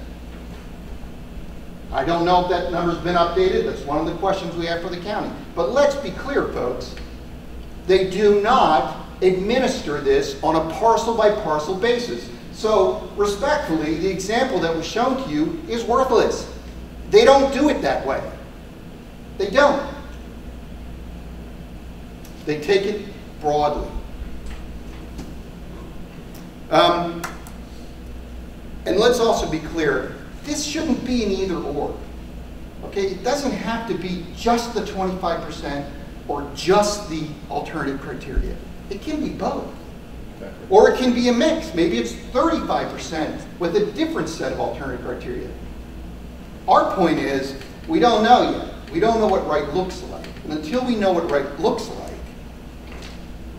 I don't know if that number's been updated. That's one of the questions we have for the county. But let's be clear, folks. They do not administer this on a parcel by parcel basis. So respectfully, the example that was shown to you is worthless. They don't do it that way. They don't. They take it broadly. Um, and let's also be clear, this shouldn't be an either or. Okay, it doesn't have to be just the twenty-five percent or just the alternative criteria. It can be both. Or it can be a mix. Maybe it's thirty-five percent with a different set of alternative criteria. Our point is, we don't know yet. We don't know what right looks like. And until we know what right looks like,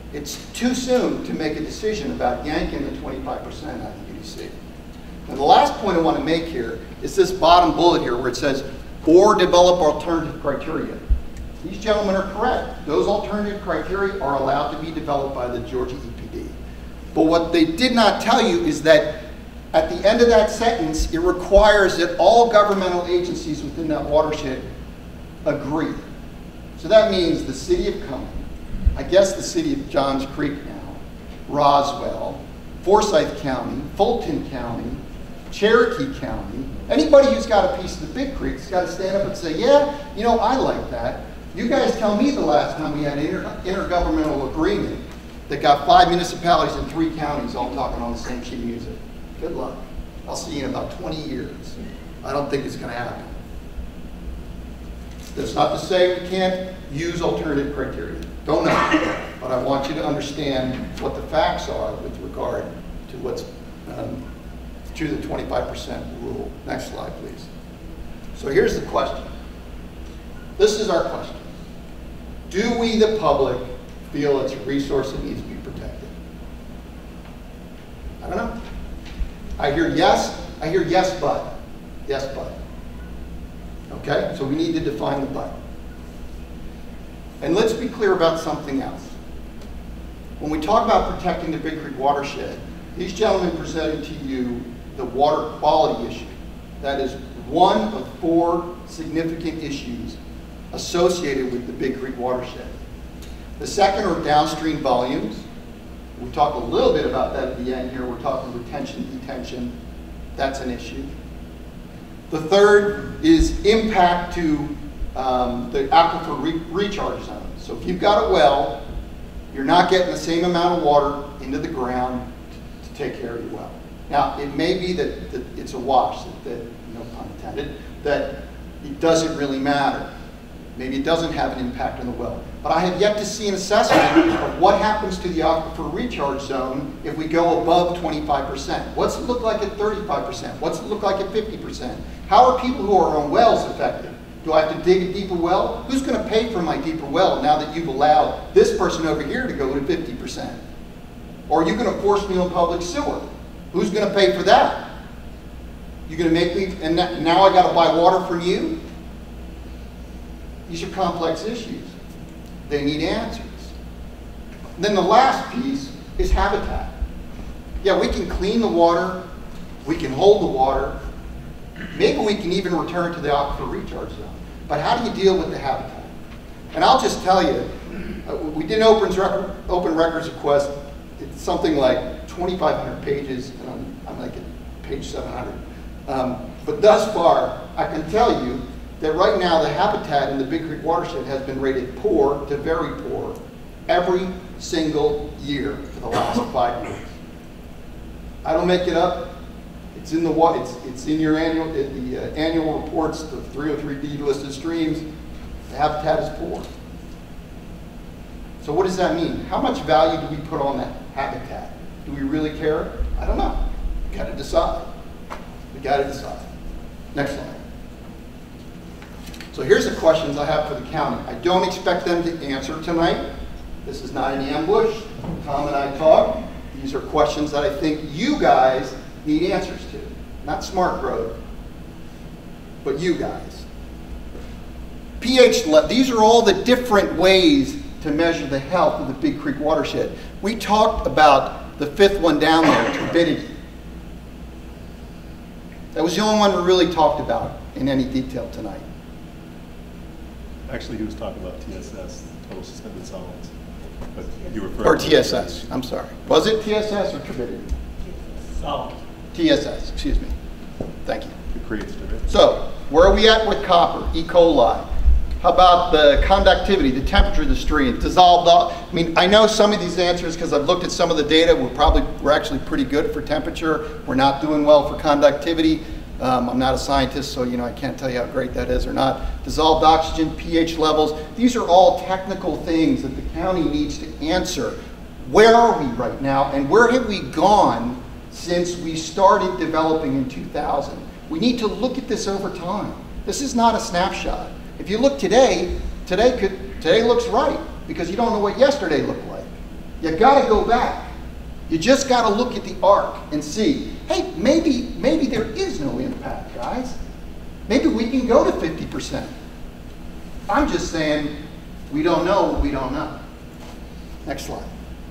It's too soon to make a decision about yanking the twenty-five percent out of U D C. And the last point I want to make here is this bottom bullet here where it says, or develop alternative criteria. These gentlemen are correct. Those alternative criteria are allowed to be developed by the Georgia E P D. But what they did not tell you is that at the end of that sentence, it requires that all governmental agencies within that watershed agree. So that means the city of Cumming, I guess the city of Johns Creek now, Roswell, Forsyth County, Fulton County, Cherokee County, anybody who's got a piece of the Big Creek has got to stand up and say, yeah, you know, I like that. You guys tell me the last time we had an inter intergovernmental agreement that got five municipalities in three counties all talking on the same sheet of music. Good luck. I'll see you in about twenty years. I don't think it's going to happen. That's not to say we can't use alternative criteria. Don't know. But I want you to understand what the facts are with regard to what's um, to the twenty-five percent rule. Next slide, please. So here's the question. This is our question. Do we, the public, feel it's a resource that needs to be protected? I don't know. I hear yes. I hear yes, but. Yes, but. Okay? So we need to define the but. And let's be clear about something else. When we talk about protecting the Big Creek watershed, these gentlemen presented to you the water quality issue. That is one of four significant issues associated with the Big Creek watershed. The second are downstream volumes. We talked a little bit about that at the end here. We're talking retention, detention. That's an issue. The third is impact to um, the aquifer re recharge zone. So if you've got a well, you're not getting the same amount of water into the ground to take care of your well. Now, it may be that, that it's a wash, that, that, no pun intended, that it doesn't really matter. Maybe it doesn't have an impact on the well. But I have yet to see an assessment of what happens to the aquifer recharge zone if we go above twenty-five percent. What's it look like at thirty-five percent? What's it look like at fifty percent? How are people who are on wells affected? Do I have to dig a deeper well? Who's going to pay for my deeper well now that you've allowed this person over here to go to fifty percent? Or are you going to force me on public sewer? Who's going to pay for that? You're going to make me, and now I got to buy water from you? These are complex issues. They need answers. And then the last piece is habitat. Yeah, we can clean the water, we can hold the water, maybe we can even return to the aquifer recharge zone. But how do you deal with the habitat? And I'll just tell you, uh, we did an open, record, open records request. It's something like twenty-five hundred pages, and I'm, I'm like at page seven hundred. Um, but thus far, I can tell you that right now the habitat in the Big Creek watershed has been rated poor to very poor every single year for the last five years. I don't make it up. It's in the it's it's in your annual the uh, annual reports, the three oh three D listed streams. The habitat is poor. So what does that mean? How much value do we put on that habitat? Do we really care? I don't know. We got to decide. We got to decide. Next slide. So here's the questions I have for the county. I don't expect them to answer tonight. This is not an ambush. Tom and I talk. These are questions that I think you guys need answers to. Not Smart Growth, but you guys. pH level. These are all the different ways to measure the health of the Big Creek watershed. We talked about the fifth one down there, turbidity. That was the only one we really talked about in any detail tonight. Actually, he was talking about T S S, total suspended solids. But you referred Or T S S, I'm sorry. Was it T S S or turbidity? Solid. T S S, excuse me. Thank you. It creates turbidity. So, where are we at with copper, E. coli? How about the conductivity, the temperature of the stream, dissolved off? I mean, I know some of these answers because I've looked at some of the data. We're probably, we're actually pretty good for temperature. We're not doing well for conductivity. Um, I'm not a scientist, so you know I can't tell you how great that is or not. Dissolved oxygen, pH levels. These are all technical things that the county needs to answer. Where are we right now, and where have we gone since we started developing in two thousand? We need to look at this over time. This is not a snapshot. If you look today, today could today looks right because you don't know what yesterday looked like. You got to go back. You just got to look at the arc and see, hey, maybe, maybe there is no impact, guys. Maybe we can go to fifty percent. I'm just saying, we don't know what we don't know. Next slide.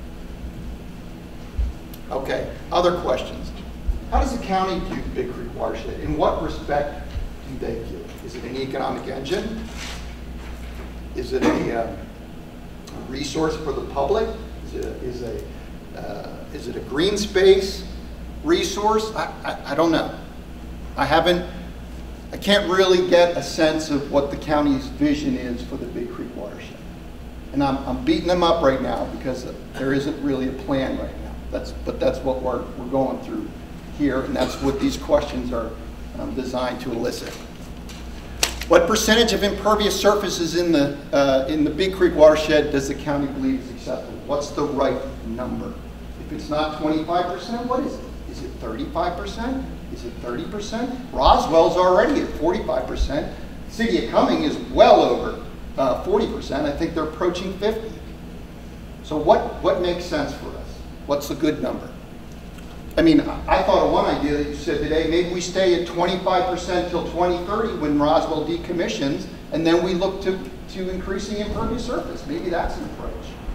Okay, other questions. How does the county view the Big Creek watershed? In what respect do they view it? Is it an economic engine? Is it a uh, resource for the public? Is it a, is a Uh, is it a green space resource? I, I, I don't know. I haven't, I can't really get a sense of what the county's vision is for the Big Creek watershed. And I'm, I'm beating them up right now because there isn't really a plan right now. That's, but that's what we're, we're going through here, and that's what these questions are um, designed to elicit. What percentage of impervious surfaces in the, uh, in the Big Creek watershed does the county believe is acceptable? What's the right number? If it's not twenty-five percent, what is it? Is it thirty-five percent? Is it thirty percent? Roswell's already at forty-five percent. City of Cumming is well over uh, forty percent. I think they're approaching fifty. So what, what makes sense for us? What's a good number? I mean, I thought of one idea that you said today, maybe we stay at twenty-five percent till twenty thirty when Roswell decommissions, and then we look to, to increasing impervious surface. Maybe that's an approach.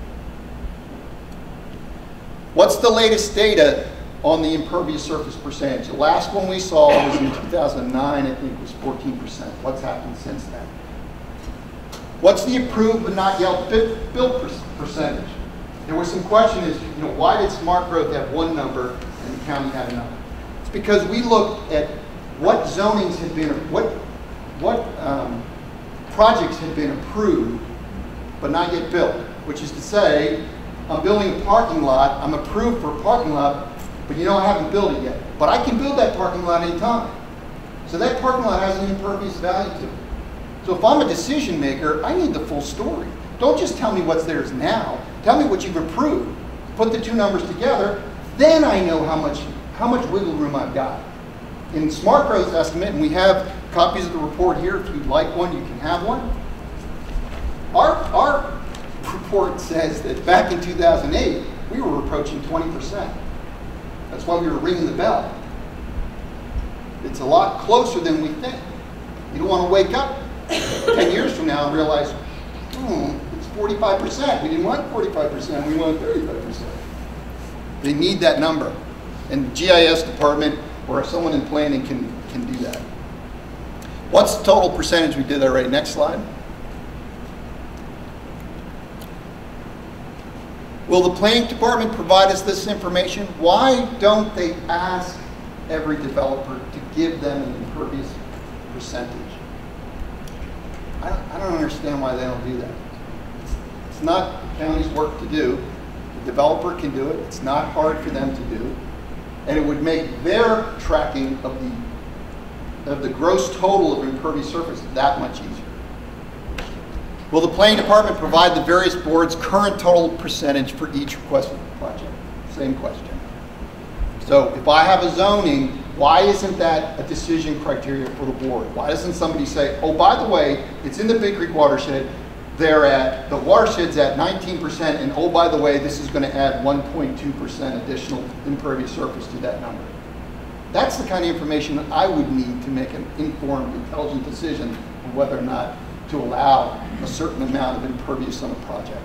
What's the latest data on the impervious surface percentage? The last one we saw was in two thousand nine, I think it was fourteen percent. What's happened since then? What's the approved but not yet built percentage? There was some question is, you know, why did smart growth have one number and the county had another? It's because we looked at what zonings had been, what, what um, projects had been approved but not yet built, which is to say, I'm building a parking lot, I'm approved for a parking lot, but you know I haven't built it yet. But I can build that parking lot anytime. So that parking lot has an impervious value to it. So if I'm a decision maker, I need the full story. Don't just tell me what's theirs now. Tell me what you've approved. Put the two numbers together, then I know how much, how much wiggle room I've got. In Smart Growth's estimate, and we have copies of the report here, if you'd like one, you can have one. Our, our report says that back in two thousand eight, we were approaching twenty percent. That's why we were ringing the bell. It's a lot closer than we think. You don't want to wake up ten years from now and realize, hmm, it's forty-five percent. We didn't want forty-five percent, we want thirty-five percent. They need that number. And the G I S department or someone in planning can, can do that. What's the total percentage? We did that already. Next slide. Will the planning department provide us this information? Why don't they ask every developer to give them an impervious percentage? I don't, I don't understand why they don't do that. It's, it's not the county's work to do. The developer can do it. It's not hard for them to do. And it would make their tracking of the, of the gross total of impervious surface that much easier. Will the planning department provide the various boards' current total percentage for each requested project? Same question. So if I have a zoning, why isn't that a decision criteria for the board? Why doesn't somebody say, oh, by the way, it's in the Big Creek watershed, they're at, the watershed's at nineteen percent, and oh, by the way, this is going to add one point two percent additional impervious surface to that number. That's the kind of information that I would need to make an informed, intelligent decision on whether or not to allow a certain amount of impervious on a project.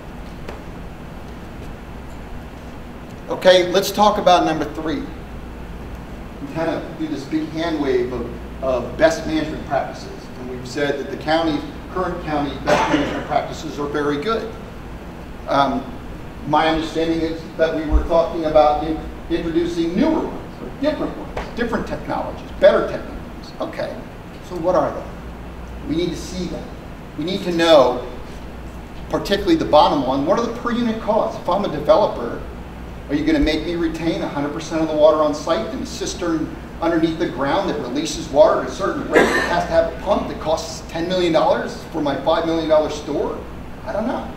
Okay, let's talk about number three. We kind of do this big hand wave of, of best management practices. And we've said that the county, current county best management practices are very good. Um, my understanding is that we were talking about in, introducing newer ones, or different ones, different technologies, better technologies. Okay, so what are they? We need to see that. We need to know, particularly the bottom one, what are the per unit costs? If I'm a developer, are you going to make me retain one hundred percent of the water on site in a cistern underneath the ground that releases water at a certain rate that has to have a pump that costs ten million dollars for my five million dollar store? I don't know.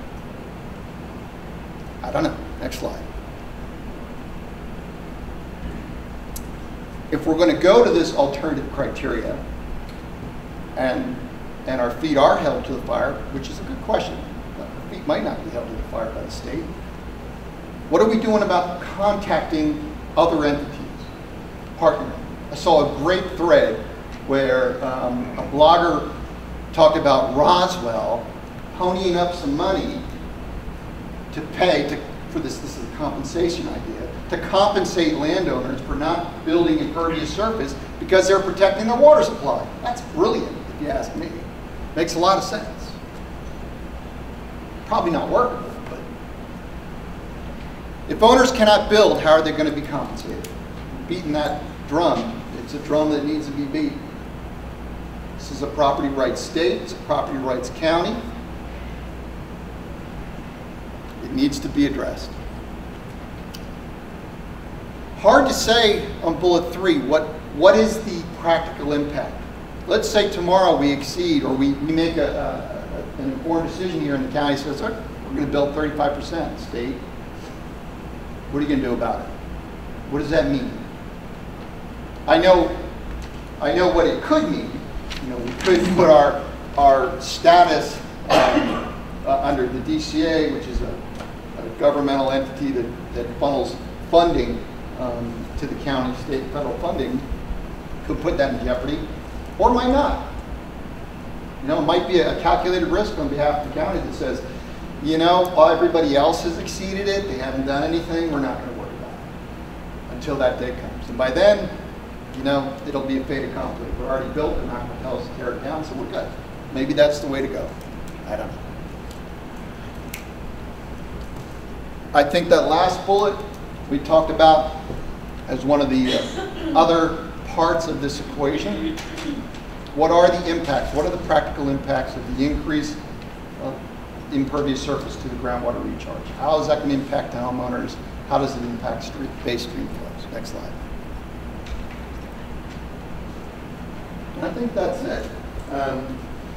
I don't know. Next slide. If we're going to go to this alternative criteria, and and our feet are held to the fire, which is a good question. Our feet might not be held to the fire by the state. What are we doing about contacting other entities, partnering? I saw a great thread where um, a blogger talked about Roswell ponying up some money to pay to, for this, this is a compensation idea, to compensate landowners for not building impervious surface because they're protecting their water supply. That's brilliant, if you ask me. Makes a lot of sense. Probably not workable, but if owners cannot build, how are they going to be compensated? Beating that drum, it's a drum that needs to be beat. This is a property rights state, it's a property rights county. It needs to be addressed. Hard to say on bullet three, what, what is the practical impact? Let's say tomorrow we exceed, or we, we make a, a, an informed decision here in the county, says, we're going to build thirty-five percent, state. What are you going to do about it? What does that mean? I know, I know what it could mean. You know, we could put our, our status um, uh, under the D C A, which is a, a governmental entity that, that funnels funding um, to the county, state, federal funding, could put that in jeopardy, or might not. You know, it might be a calculated risk on behalf of the county that says, you know, while everybody else has exceeded it, they haven't done anything, we're not going to worry about it until that day comes. And by then, you know, it'll be a fait accompli. We're already built, they're not going to tell us to tear it down, so we're good. Maybe that's the way to go. I don't know. I think that last bullet we talked about as one of the uh, other parts of this equation. What are the impacts? What are the practical impacts of the increase of impervious surface to the groundwater recharge? How is that going to impact the homeowners? How does it impact street, base stream flows? Next slide. And I think that's it. Um,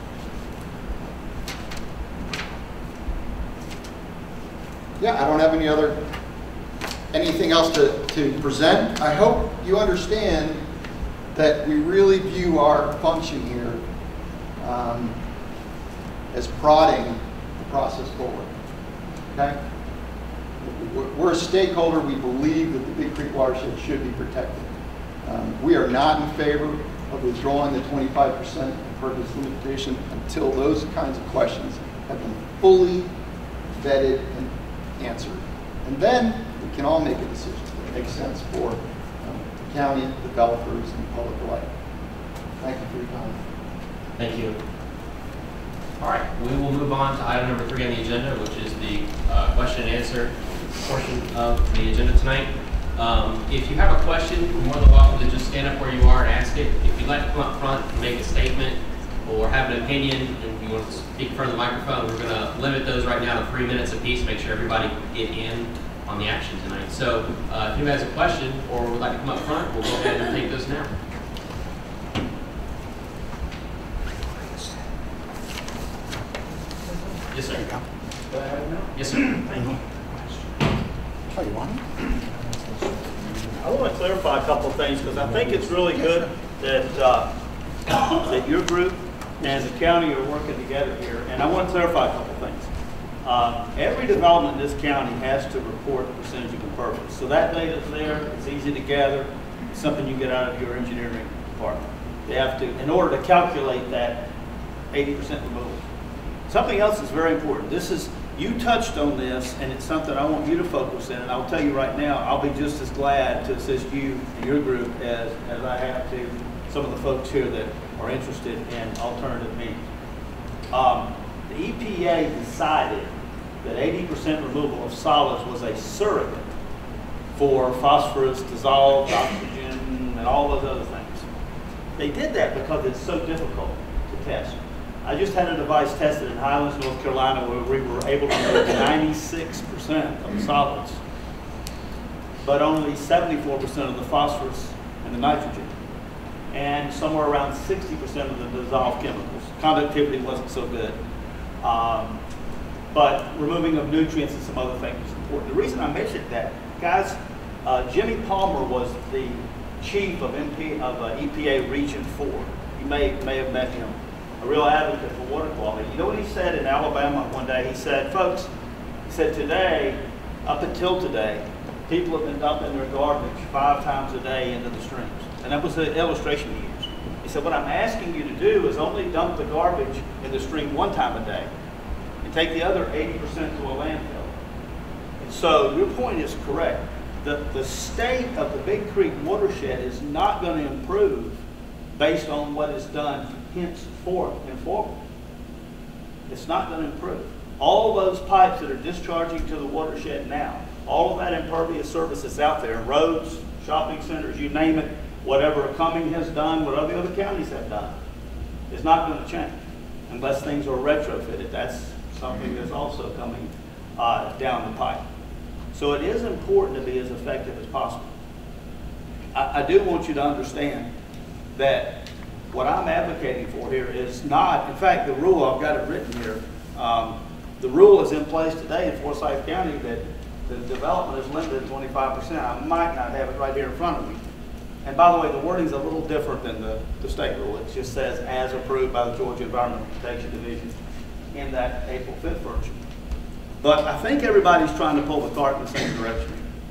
yeah, I don't have any other, anything else to, to present. I hope you understand that we really view our function here um, as prodding the process forward. Okay? We're a stakeholder. We believe that the Big Creek watershed should be protected. Um, we are not in favor of withdrawing the twenty-five percent impervious limitation until those kinds of questions have been fully vetted and answered. And then we can all make a decision that makes sense for um, the county, developers, and public alike. Thank you for your time. Thank you. All right, we will move on to item number three on the agenda, which is the uh, question and answer portion of the agenda tonight. Um, if you have a question, you're more than welcome to just stand up where you are and ask it. If you'd like to come up front and make a statement or have an opinion and you want to speak in front of the microphone, we're going to limit those right now to three minutes apiece, make sure everybody can get in on the action tonight. So uh, if anybody has a question or would like to come up front, we'll go ahead and take those now. Yes, sir. Yes, sir. Thank you. Oh, you want it? I want to clarify a couple of things because I think it's really good that uh, that your group and the county are working together here. And I want to clarify a couple of things. Uh, every development in this county has to report the percentage of impervious. So that data is there. It's easy to gather. It's something you get out of your engineering department. They have to, in order to calculate that eighty percent removal. Something else is very important. This is, you touched on this, and it's something I want you to focus in, and I'll tell you right now, I'll be just as glad to assist you and your group as, as I have to some of the folks here that are interested in alternative means. Um, the E P A decided that eighty percent removal of solids was a surrogate for phosphorus, dissolved oxygen, and all those other things. They did that because it's so difficult to test. I just had a device tested in Highlands, North Carolina, where we were able to make ninety-six percent of the solids, but only seventy-four percent of the phosphorus and the nitrogen, and somewhere around sixty percent of the dissolved chemicals. Conductivity wasn't so good, um, but removing of nutrients and some other things was important. The reason I mentioned that, guys, uh, Jimmy Palmer was the chief of, M P, of uh, E P A Region four. You may, may have met him. A real advocate for water quality. You know what he said in Alabama one day? He said, folks, he said, today up until today, people have been dumping their garbage five times a day into the streams. And that was the illustration he used. He said, what I'm asking you to do is only dump the garbage in the stream one time a day and take the other eighty percent to a landfill. And so your point is correct. The, the state of the Big Creek watershed is not going to improve based on what is done henceforth and forward. It's not going to improve. All those pipes that are discharging to the watershed now, all of that impervious surface that's out there, roads, shopping centers, you name it, whatever Cumming has done, what the other counties have done, is not going to change unless things are retrofitted. That's something that's also coming uh, down the pipe. So it is important to be as effective as possible. I, I do want you to understand that what I'm advocating for here is not, in fact, the rule, I've got it written here, um, the rule is in place today in Forsyth County that the development is limited to twenty-five percent. I might not have it right here in front of me. And by the way, the wording's a little different than the, the state rule. It just says, as approved by the Georgia Environmental Protection Division in that April fifth version. But I think everybody's trying to pull the cart in the same direction.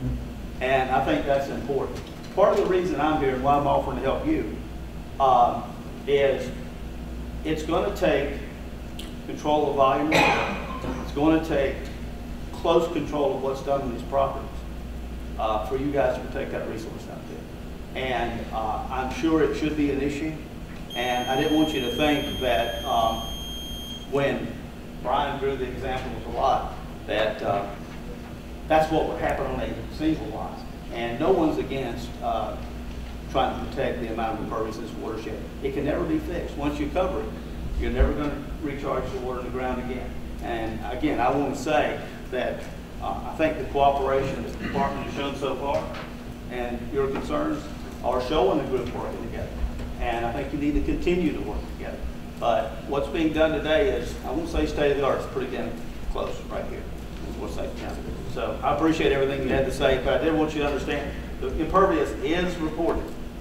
And I think that's important. Part of the reason I'm here and why I'm offering to help you um, is it's going to take control of volume. It's going to take close control of what's done on these properties uh, for you guys to protect that resource out there. And uh, I'm sure it should be an issue. And I didn't want you to think that um, when Brian drew the examples a lot, that uh, that's what would happen on a single lot. And no one's against uh, trying to protect the amount of impervious in this watershed. It can never be fixed. Once you cover it, you're never going to recharge the water in the ground again. And again, I want to say that uh, I think the cooperation that the department has shown so far and your concerns are showing the group working together. And I think you need to continue to work together. But what's being done today is, I won't say state of the art, it's pretty damn close right here. What's that county? So I appreciate everything you had to say, but I did want you to understand the impervious is reported.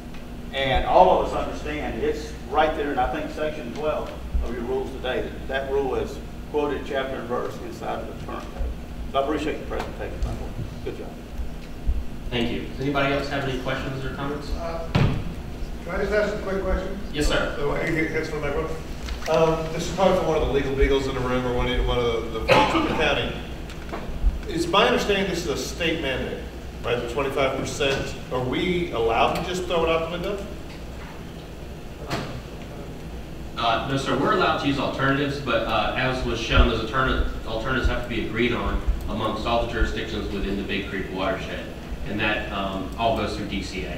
And all of us understand it's right there in, I think, section twelve of your rules today. That, that rule is quoted chapter and verse inside of the current code. So I appreciate the presentation. Good job. Thank you. Does anybody else have any questions or comments? Uh, Can I just ask a quick question? Yes, sir. So I can get hits from the microphone. Um, this is probably from one of the legal beagles in the room or one of, one of the, the folks in the county. It's my understanding this is a state mandate, right? The twenty-five percent. Are we allowed to just throw it out the window? Uh, no, sir. We're allowed to use alternatives, but uh, as was shown, those alternative, alternatives have to be agreed on amongst all the jurisdictions within the Big Creek watershed, and that um, all goes through D C A.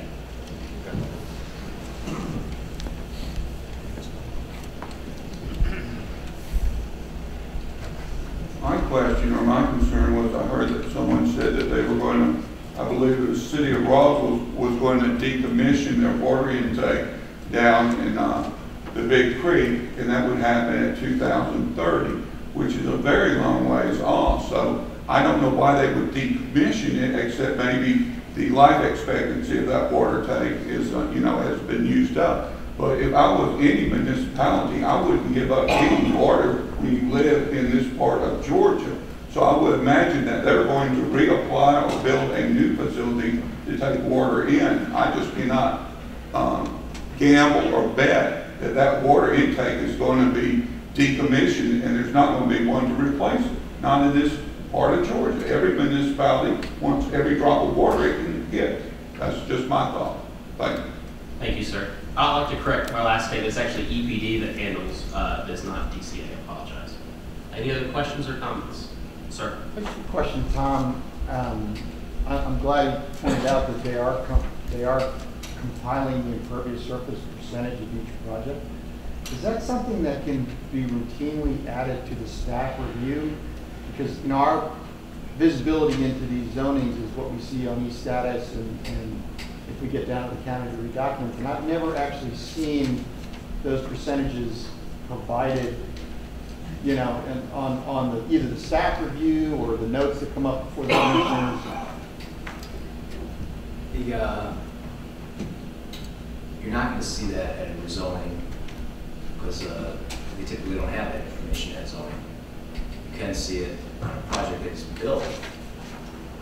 My question or my concern was, I heard that someone said that they were going to, I believe it was the city of Roswell, was going to decommission their water intake down in uh, the Big Creek, and that would happen at two thousand thirty, which is a very long ways off. So I don't know why they would decommission it, except maybe the life expectancy of that water tank is, uh, you know, has been used up. But if I was any municipality, I wouldn't give up any water when you live in this part of Georgia. So I would imagine that they're going to reapply or build a new facility to take water in. I just cannot um, gamble or bet that that water intake is going to be decommissioned and there's not going to be one to replace it. Not in this part of Georgia. Every municipality wants every drop of water it can get. That's just my thought. Thank you. Thank you, sir. I'd like to correct my last statement. It's actually E P D that handles uh, this, not D C A. I apologize. Any other questions or comments? Sir. Just a question, Tom. Um, I- I'm glad you pointed out that they are com they are compiling the impervious surface percentage of each project. Is that something that can be routinely added to the staff review? Because, you know, our visibility into these zonings is what we see on e-status and, and if we get down to the county to read documents. And I've never actually seen those percentages provided, you know, and on, on the, either the staff review or the notes that come up before the commissioners. The, uh, you're not going to see that at a rezoning because uh, we typically don't have that information at zoning. You can see it on a project that is built,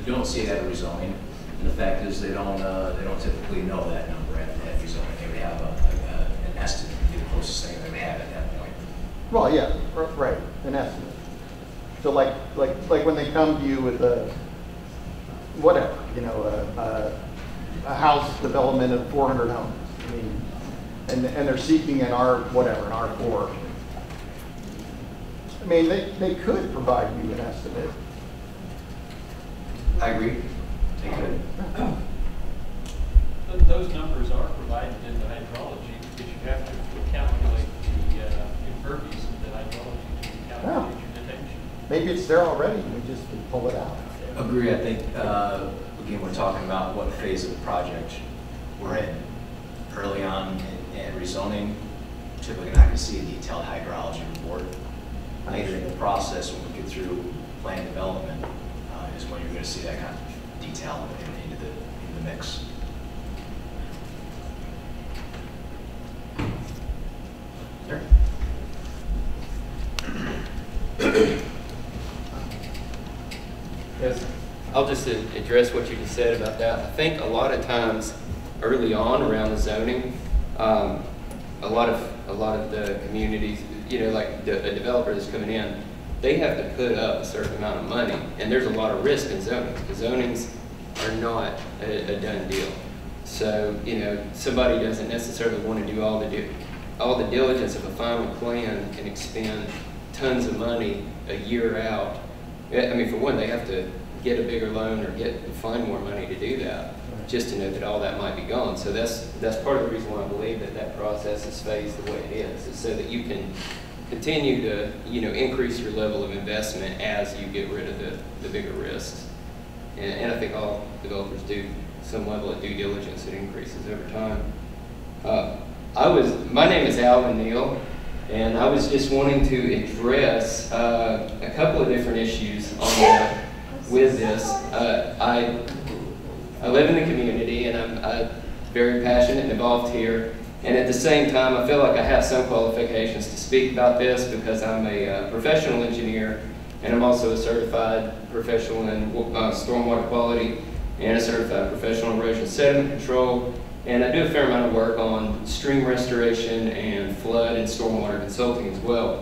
don't see that at rezoning. And the fact is, they don't, uh, they don't typically know that number at, at rezoning. They would have a, a, an estimate, would be the closest thing they would have at that point. Well, yeah, r- right, an estimate. So like, like, like when they come to you with a, whatever, you know, a, a, a house development of four hundred homes, I mean, and, and they're seeking an R, whatever, an R four. I mean, they, they could provide you an estimate. I agree. They could. Th- Those numbers are provided in the hydrology, because you have to calculate the uh, impervious of the hydrology to calculate your detention. Maybe it's there already, we just can pull it out. Agree. I think, uh, again, we're talking about what phase of the project we're in. Early on in, in rezoning, typically not going to see a detailed hydrology report. Later in the process, when we get through plan development, uh, is when you're going to see that kind of detail in, into the, in the mix. Sure. Yes, I'll just a- address what you just said about that. I think a lot of times early on around the zoning, um, a lot of a lot of the communities, you know, like the, a developer that's coming in, they have to put up a certain amount of money, and there's a lot of risk in zoning. The zonings are not a, a done deal. So, you know, somebody doesn't necessarily want to do all the do, all the diligence of a final plan and expend tons of money a year out. I mean, for one, they have to get a bigger loan or get find more money to do that, just to know that all that might be gone. So that's that's part of the reason why I believe that that process is phased the way it is, is so that you can continue to, you know, increase your level of investment as you get rid of the, the bigger risks. And, and I think all developers do some level of due diligence that increases over time. Uh, I was, my name is Alvin Neal, and I was just wanting to address uh, a couple of different issues on the, with this. Uh, I I live in the community, and I'm, I'm very passionate and involved here. And at the same time, I feel like I have some qualifications to speak about this because I'm a uh, professional engineer, and I'm also a certified professional in uh, stormwater quality and a certified professional erosion sediment control. And I do a fair amount of work on stream restoration and flood and stormwater consulting as well.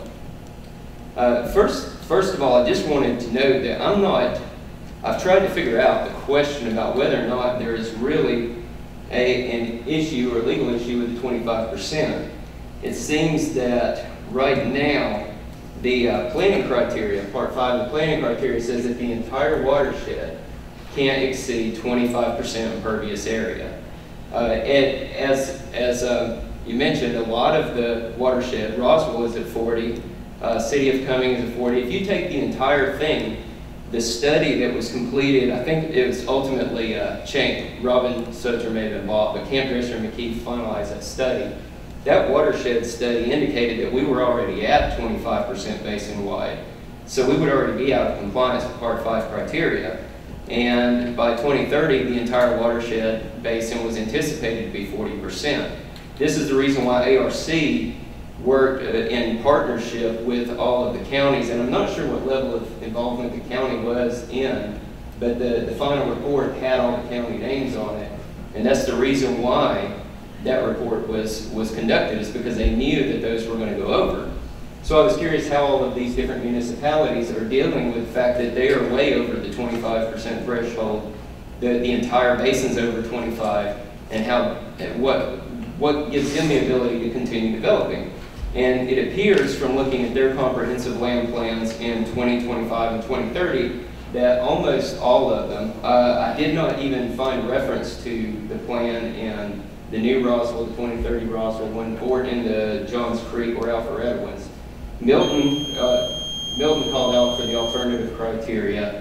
Uh, first, first of all, I just wanted to note that I'm not, I've tried to figure out the question about whether or not there is really a, an issue or a legal issue with the twenty-five percent. It seems that right now, the uh, planning criteria, part five of the planning criteria says that the entire watershed can't exceed twenty-five percent impervious area. Uh, and as as uh, you mentioned, a lot of the watershed, Roswell is at forty, uh, City of Cumming is at forty. If you take the entire thing, the study that was completed, I think it was ultimately uh, changed. Robin Sutter may have been involved, but Camp Dresser and McKee finalized that study. That watershed study indicated that we were already at twenty-five percent basin-wide, so we would already be out of compliance with Part five criteria. And by twenty thirty, the entire watershed basin was anticipated to be forty percent. This is the reason why A R C worked uh, in partnership with all of the counties, and I'm not sure what level of involvement the county was in, but the, the final report had all the county names on it, and that's the reason why that report was, was conducted, is because they knew that those were going to go over. So I was curious how all of these different municipalities are dealing with the fact that they are way over the twenty-five percent threshold, that the entire basin's over twenty-five, and how what what gives them the ability to continue developing. And it appears from looking at their comprehensive land plans in twenty twenty-five and twenty thirty that almost all of them, uh, I did not even find reference to the plan in the new Roswell, the twenty thirty Roswell one, or in the Johns Creek or Alpharetta ones. Milton, uh, Milton called out for the alternative criteria,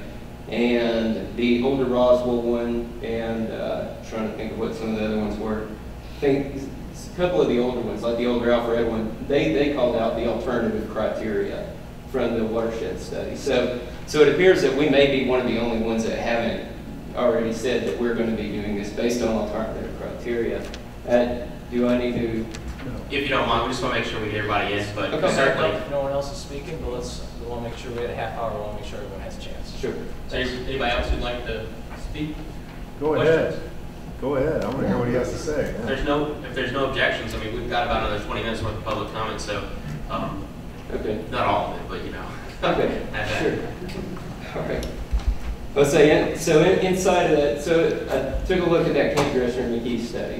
and the older Roswell one, and uh, trying to think of what some of the other ones were. I think a couple of the older ones, like the older Alpharetta one, they, they called out the alternative criteria from the watershed study. So, so it appears that we may be one of the only ones that haven't already said that we're going to be doing this based on alternative criteria. Uh, do I need to If you don't mind, we just want to make sure we get everybody in, but Okay. certainly. No one else is speaking, but let's, we want to make sure we had a half hour, we want to make sure everyone has a chance. Sure. So is anybody else who'd like to speak? Go ahead. Go ahead. I want to hear what he has to say. If there's no, if there's no objections, I mean, we've got about another twenty minutes worth of public comment, so, um, Okay. not all of it, but you know. Okay, Have that. sure. All right. Let's say, in- so in- inside of that, so I took a look at that Camp Dresser and McKee study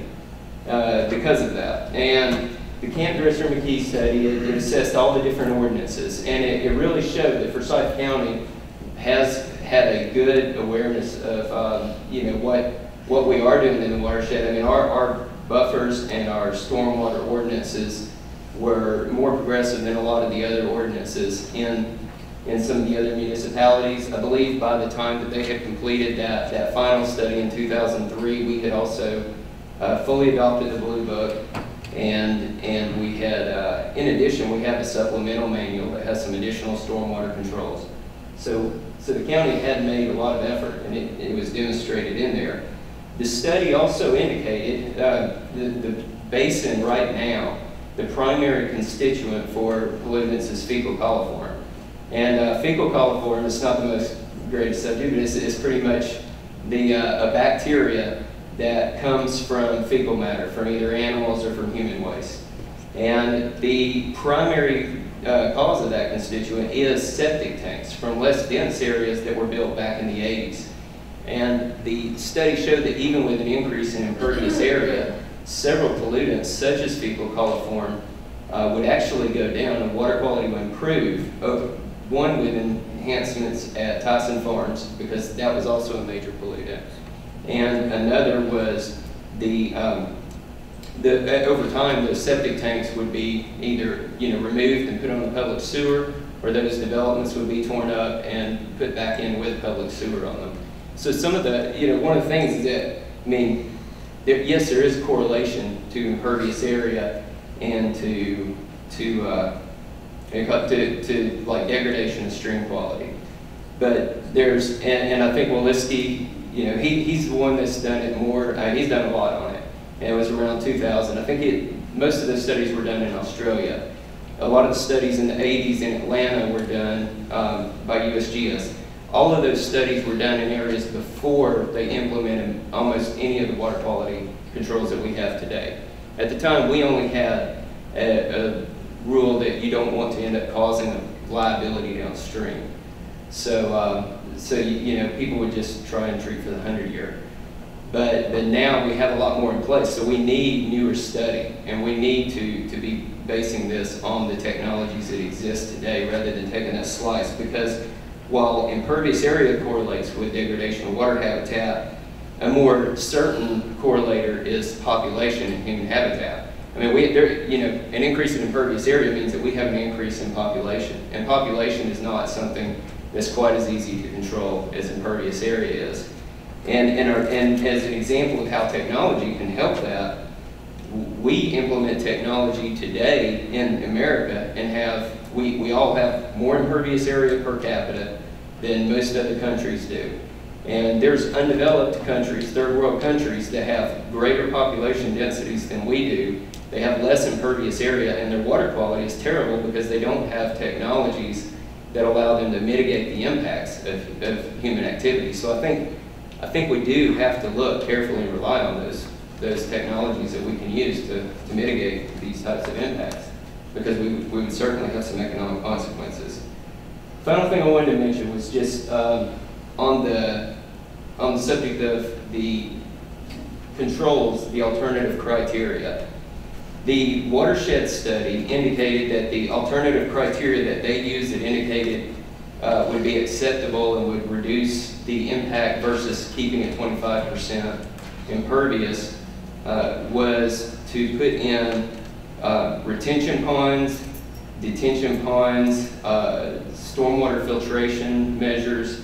uh, because of that. And the Camp Dresser and McKee study, it, it assessed all the different ordinances. And it, it really showed that Forsyth County has had a good awareness of, um, you know, what, what we are doing in the watershed. I mean, our, our buffers and our stormwater ordinances were more progressive than a lot of the other ordinances in in some of the other municipalities. I believe by the time that they had completed that, that final study in two thousand three, we had also uh, fully adopted the Blue Book, and and we had, uh, in addition, we have a supplemental manual that has some additional stormwater controls. So, so the county had made a lot of effort, and it, it was demonstrated in there. The study also indicated uh, the, the basin right now, the primary constituent for pollutants is fecal coliform. And uh, fecal coliform is not the most greatest subject, but it's, it's pretty much the, uh, a bacteria that comes from fecal matter, from either animals or from human waste. And the primary uh, cause of that constituent is septic tanks from less dense areas that were built back in the eighties. And the study showed that even with an increase in impervious area, several pollutants, such as fecal coliform, uh, would actually go down and water quality would improve. Over, one with enhancements at Tyson Farms, because that was also a major pollutant. And another was the, um, the uh, over time, those septic tanks would be either, you know, removed and put on the public sewer, or those developments would be torn up and put back in with public sewer on them. So some of the, you know, one of the things is that, I mean, there, yes, there is a correlation to impervious area and to, to, uh, to, to like degradation of stream quality. But there's, and, and I think Walensky, you know, he, he's the one that's done it more, uh, he's done a lot on it. And it was around two thousand. I think it, most of those studies were done in Australia. A lot of the studies in the eighties in Atlanta were done um, by U S G S. All of those studies were done in areas before they implemented almost any of the water quality controls that we have today. At the time, we only had a, a rule that you don't want to end up causing a liability downstream. So, um, so you, you know, people would just try and treat for the hundred year. But, but now we have a lot more in place, so we need newer study, and we need to, to be basing this on the technologies that exist today rather than taking a slice, because while impervious area correlates with degradation of water habitat, a more certain correlator is population and human habitat. I mean, we, there, you know, an increase in impervious area means that we have an increase in population, and population is not something that's quite as easy to control as impervious area is. And, and, our, and as an example of how technology can help that, we implement technology today in America and have, we, we all have more impervious area per capita than most other countries do. And there's undeveloped countries, third world countries, that have greater population densities than we do. They have less impervious area, and their water quality is terrible because they don't have technologies that allow them to mitigate the impacts of, of human activity. So I think, I think we do have to look carefully and rely on those, those technologies that we can use to, to mitigate these types of impacts, because we, we would certainly have some economic consequences. Final thing I wanted to mention was just um, on the on the subject of the controls, the alternative criteria. The watershed study indicated that the alternative criteria that they used that indicated uh, would be acceptable and would reduce the impact versus keeping it twenty-five percent impervious uh, was to put in uh, retention ponds, detention ponds, uh, stormwater filtration measures,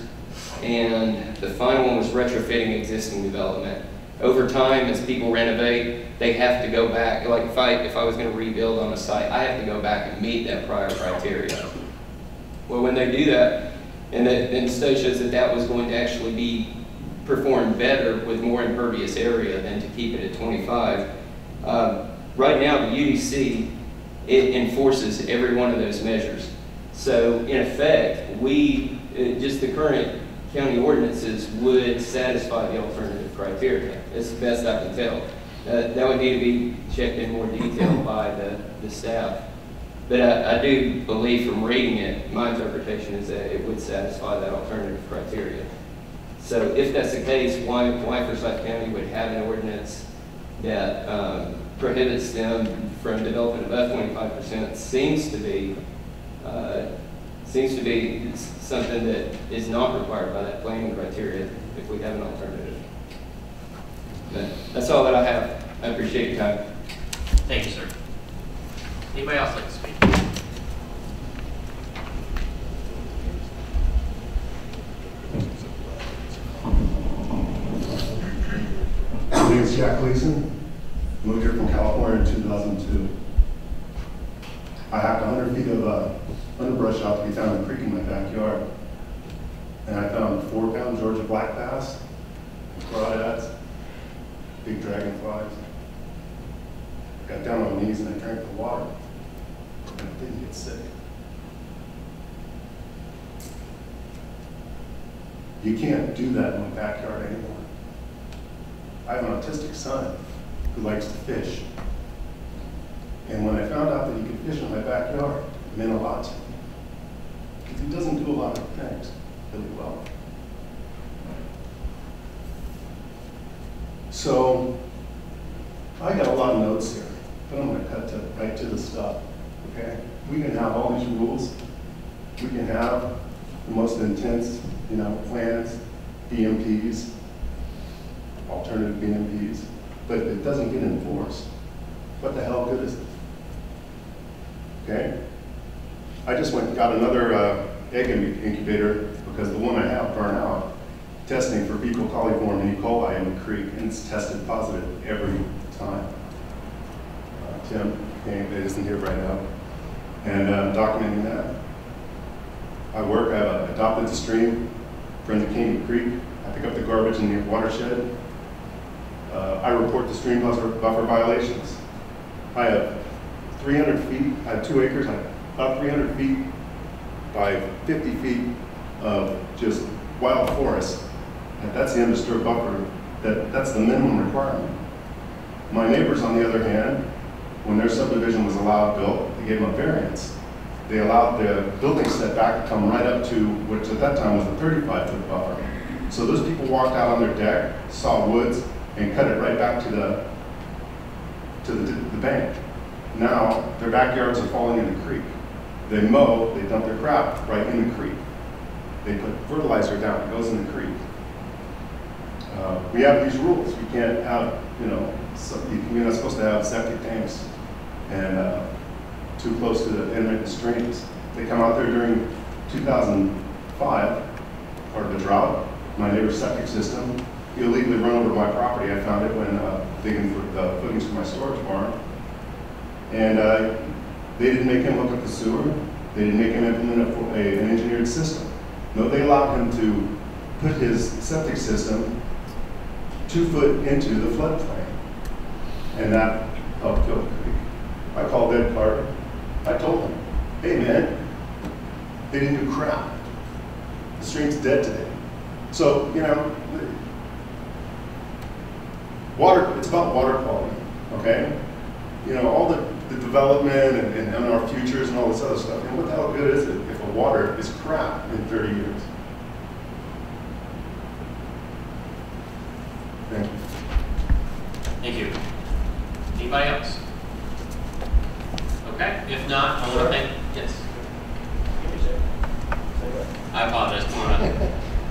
and the final one was retrofitting existing development. Over time, as people renovate, they have to go back. Like if I, if I was going to rebuild on a site, I have to go back and meet that prior criteria. Well, when they do that, and the, and the study shows that that was going to actually be performed better with more impervious area than to keep it at twenty-five, um, right now, the U D C, it enforces every one of those measures. So in effect, we, uh, just the current county ordinances would satisfy the alternative criteria. That's the best I can tell. Uh, that would need to be checked in more detail by the, the staff. But I, I do believe from reading it, my interpretation is that it would satisfy that alternative criteria. So if that's the case, why, why Forsyth County would have an ordinance that um, prohibits them from developing above twenty-five percent seems to be uh, seems to be something that is not required by that planning criteria if we have an alternative. But that's all that I have. I appreciate your time. Thank you, sir. Anybody else like to speak? My name is Jack Gleason. Moved here from California in two thousand two. I hacked one hundred feet of uh, underbrush out to be found in a creek in my backyard. And I found four pound Georgia black bass, crawdads, big dragonflies. I got down on my knees and I drank the water. And I didn't get sick. You can't do that in my backyard anymore. I have an autistic son who likes to fish. And when I found out that he could fish in my backyard, it meant a lot to me. Because he doesn't do a lot of things really well. So, I got a lot of notes here, but I'm going to cut to, right to the stuff, okay? We can have all these rules. We can have the most intense, you know, plans, B M Ps, alternative B M Ps, but if it doesn't get enforced, what the hell good is it? Okay? I just went and got another uh, egg incubator because the one I have burned out, testing for fecal coliform and E. coli in the creek, and it's tested positive every time. Uh, Tim came, it isn't here right now, and uh, documenting that. I work, I've adopted the stream, Friends of Caney Creek. I pick up the garbage in the watershed. Uh, I report the stream buffer, buffer violations. I have three hundred feet, I have two acres, I have about three hundred feet by fifty feet of just wild forest. And that's the undisturbed buffer, that, that's the minimum requirement. My neighbors, on the other hand, when their subdivision was allowed built, they gave them a variance. They allowed the building setback to come right up to, which at that time was a thirty-five foot buffer. So those people walked out on their deck, saw woods, and cut it right back to the to the, the bank. Now their backyards are falling in the creek. They mow, they dump their crap right in the creek. They put fertilizer down, it goes in the creek. Uh, we have these rules. You can't have, you know, so you're not supposed to have septic tanks and uh, too close to the inlet streams. They come out there during two thousand five, part of the drought. My neighbor's septic system illegally run over my property. I found it when uh, digging for the footings for my storage barn. And uh, they didn't make him hook up the sewer. They didn't make him implement a, a, an engineered system. No, they allowed him to put his septic system two foot into the floodplain. And that helped kill the creek. I called Ed Clark. I told him, hey man, they didn't do crap. The stream's dead today. So, you know, water, it's about water quality, okay? You know, all the, the development and, and, and our futures and all this other stuff, you know, what the hell good is it if the water is crap in thirty years? Thank you. Thank you. Anybody else? Okay, if not, I want to thank, yes. I apologize, come on up.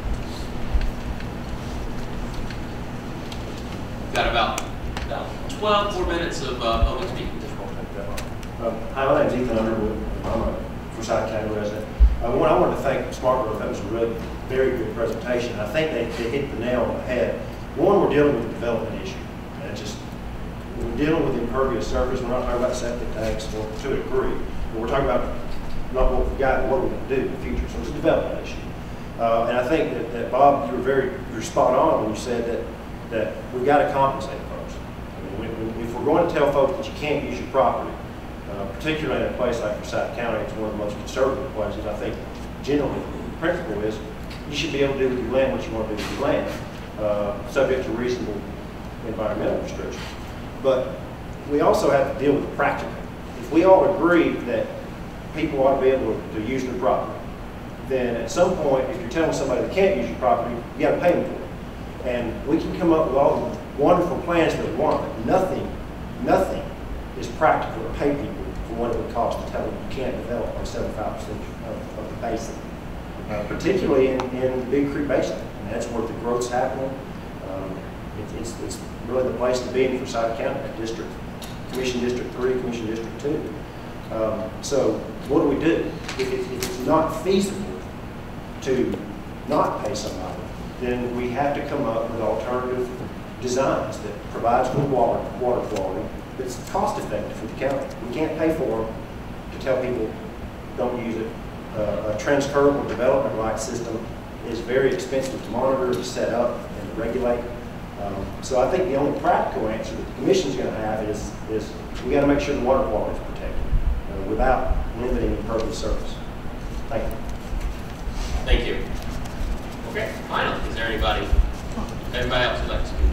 Got about, about twelve more minutes of uh, public speaking. Um, hi, my name is Ethan Underwood. I'm a Forsyth County resident. Uh, one, I wanted to thank Smart Growth. That was a really very good presentation. I think they, they hit the nail on the head. One, we're dealing with a development issue. And it's just, we're dealing with impervious surface. We're not talking about septic tanks, well, to a degree. But we're talking about not what we've got, but what we're going to do in the future. So it's a development issue. Uh, and I think that, that, Bob, you were very, you were spot on when you said that, that we've got to compensate folks. I mean, we, we, if we're we're going to tell folks that you can't use your property, uh, particularly in a place like Forsyth County, it's one of the most conservative places, I think generally the principle is you should be able to do with your land what you want to do with your land, uh, subject to reasonable environmental restrictions. But we also have to deal with the practical. If we all agree that people ought to be able to, to use their property, then at some point, if you're telling somebody they can't use your property, you got to pay them for it. And we can come up with all the wonderful plans that we want, but nothing, nothing is practical to pay people for what it would cost to tell them you can't develop on seventy-five percent of, of the basin, uh, particularly in, in the Big Creek Basin. And that's where the growth's happening. Um, it, it's, it's really the place to be in Forsyth County, District, Commission District three, Commission District two. Um, so what do we do? If, it, if it's not feasible to not pay somebody, then we have to come up with alternative designs that provides good water, water quality that's cost effective for the county. We can't pay for them to tell people don't use it. Uh, a transferable development rights system is very expensive to monitor, to set up, and to regulate. Um, so I think the only practical answer that the commission's going to have is, is we got to make sure the water quality is protected uh, without limiting impervious surface. Thank you. Thank you. Okay, final. Is there anybody, anybody else who'd like to speak?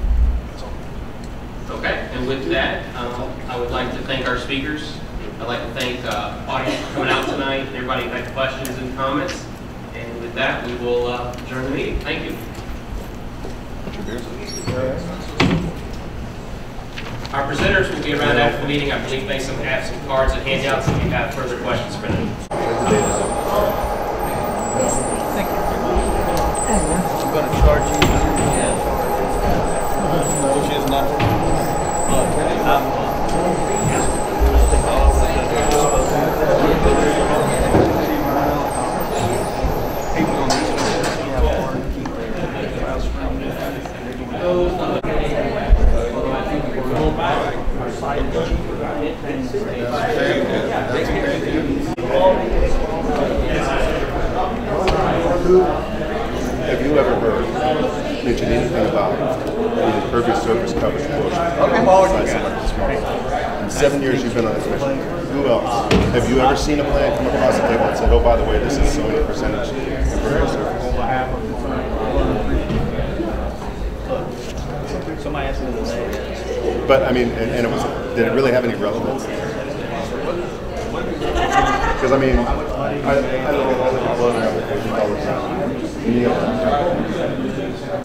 Okay, and with that, um, I would like to thank our speakers. I'd like to thank uh, audience for coming out tonight, everybody who had questions and comments. And with that, we will uh, adjourn the meeting. Thank you. Our presenters will be around after the meeting. I believe they some have some cards and handouts if you have further questions for them. Thank you. I'm going to charge you. Which is nothing. Have you ever heard mention anything about the impervious surface coverage quotient? In seven years you've been on this mission. Who else? Have you ever seen a plan come across the table and said, oh, by the way, this is so many percentage impervious surface? Somebody asked me this. But I mean, and, and it was, did it really have any relevance? Because I mean, I, I, I look at all the applications all the time.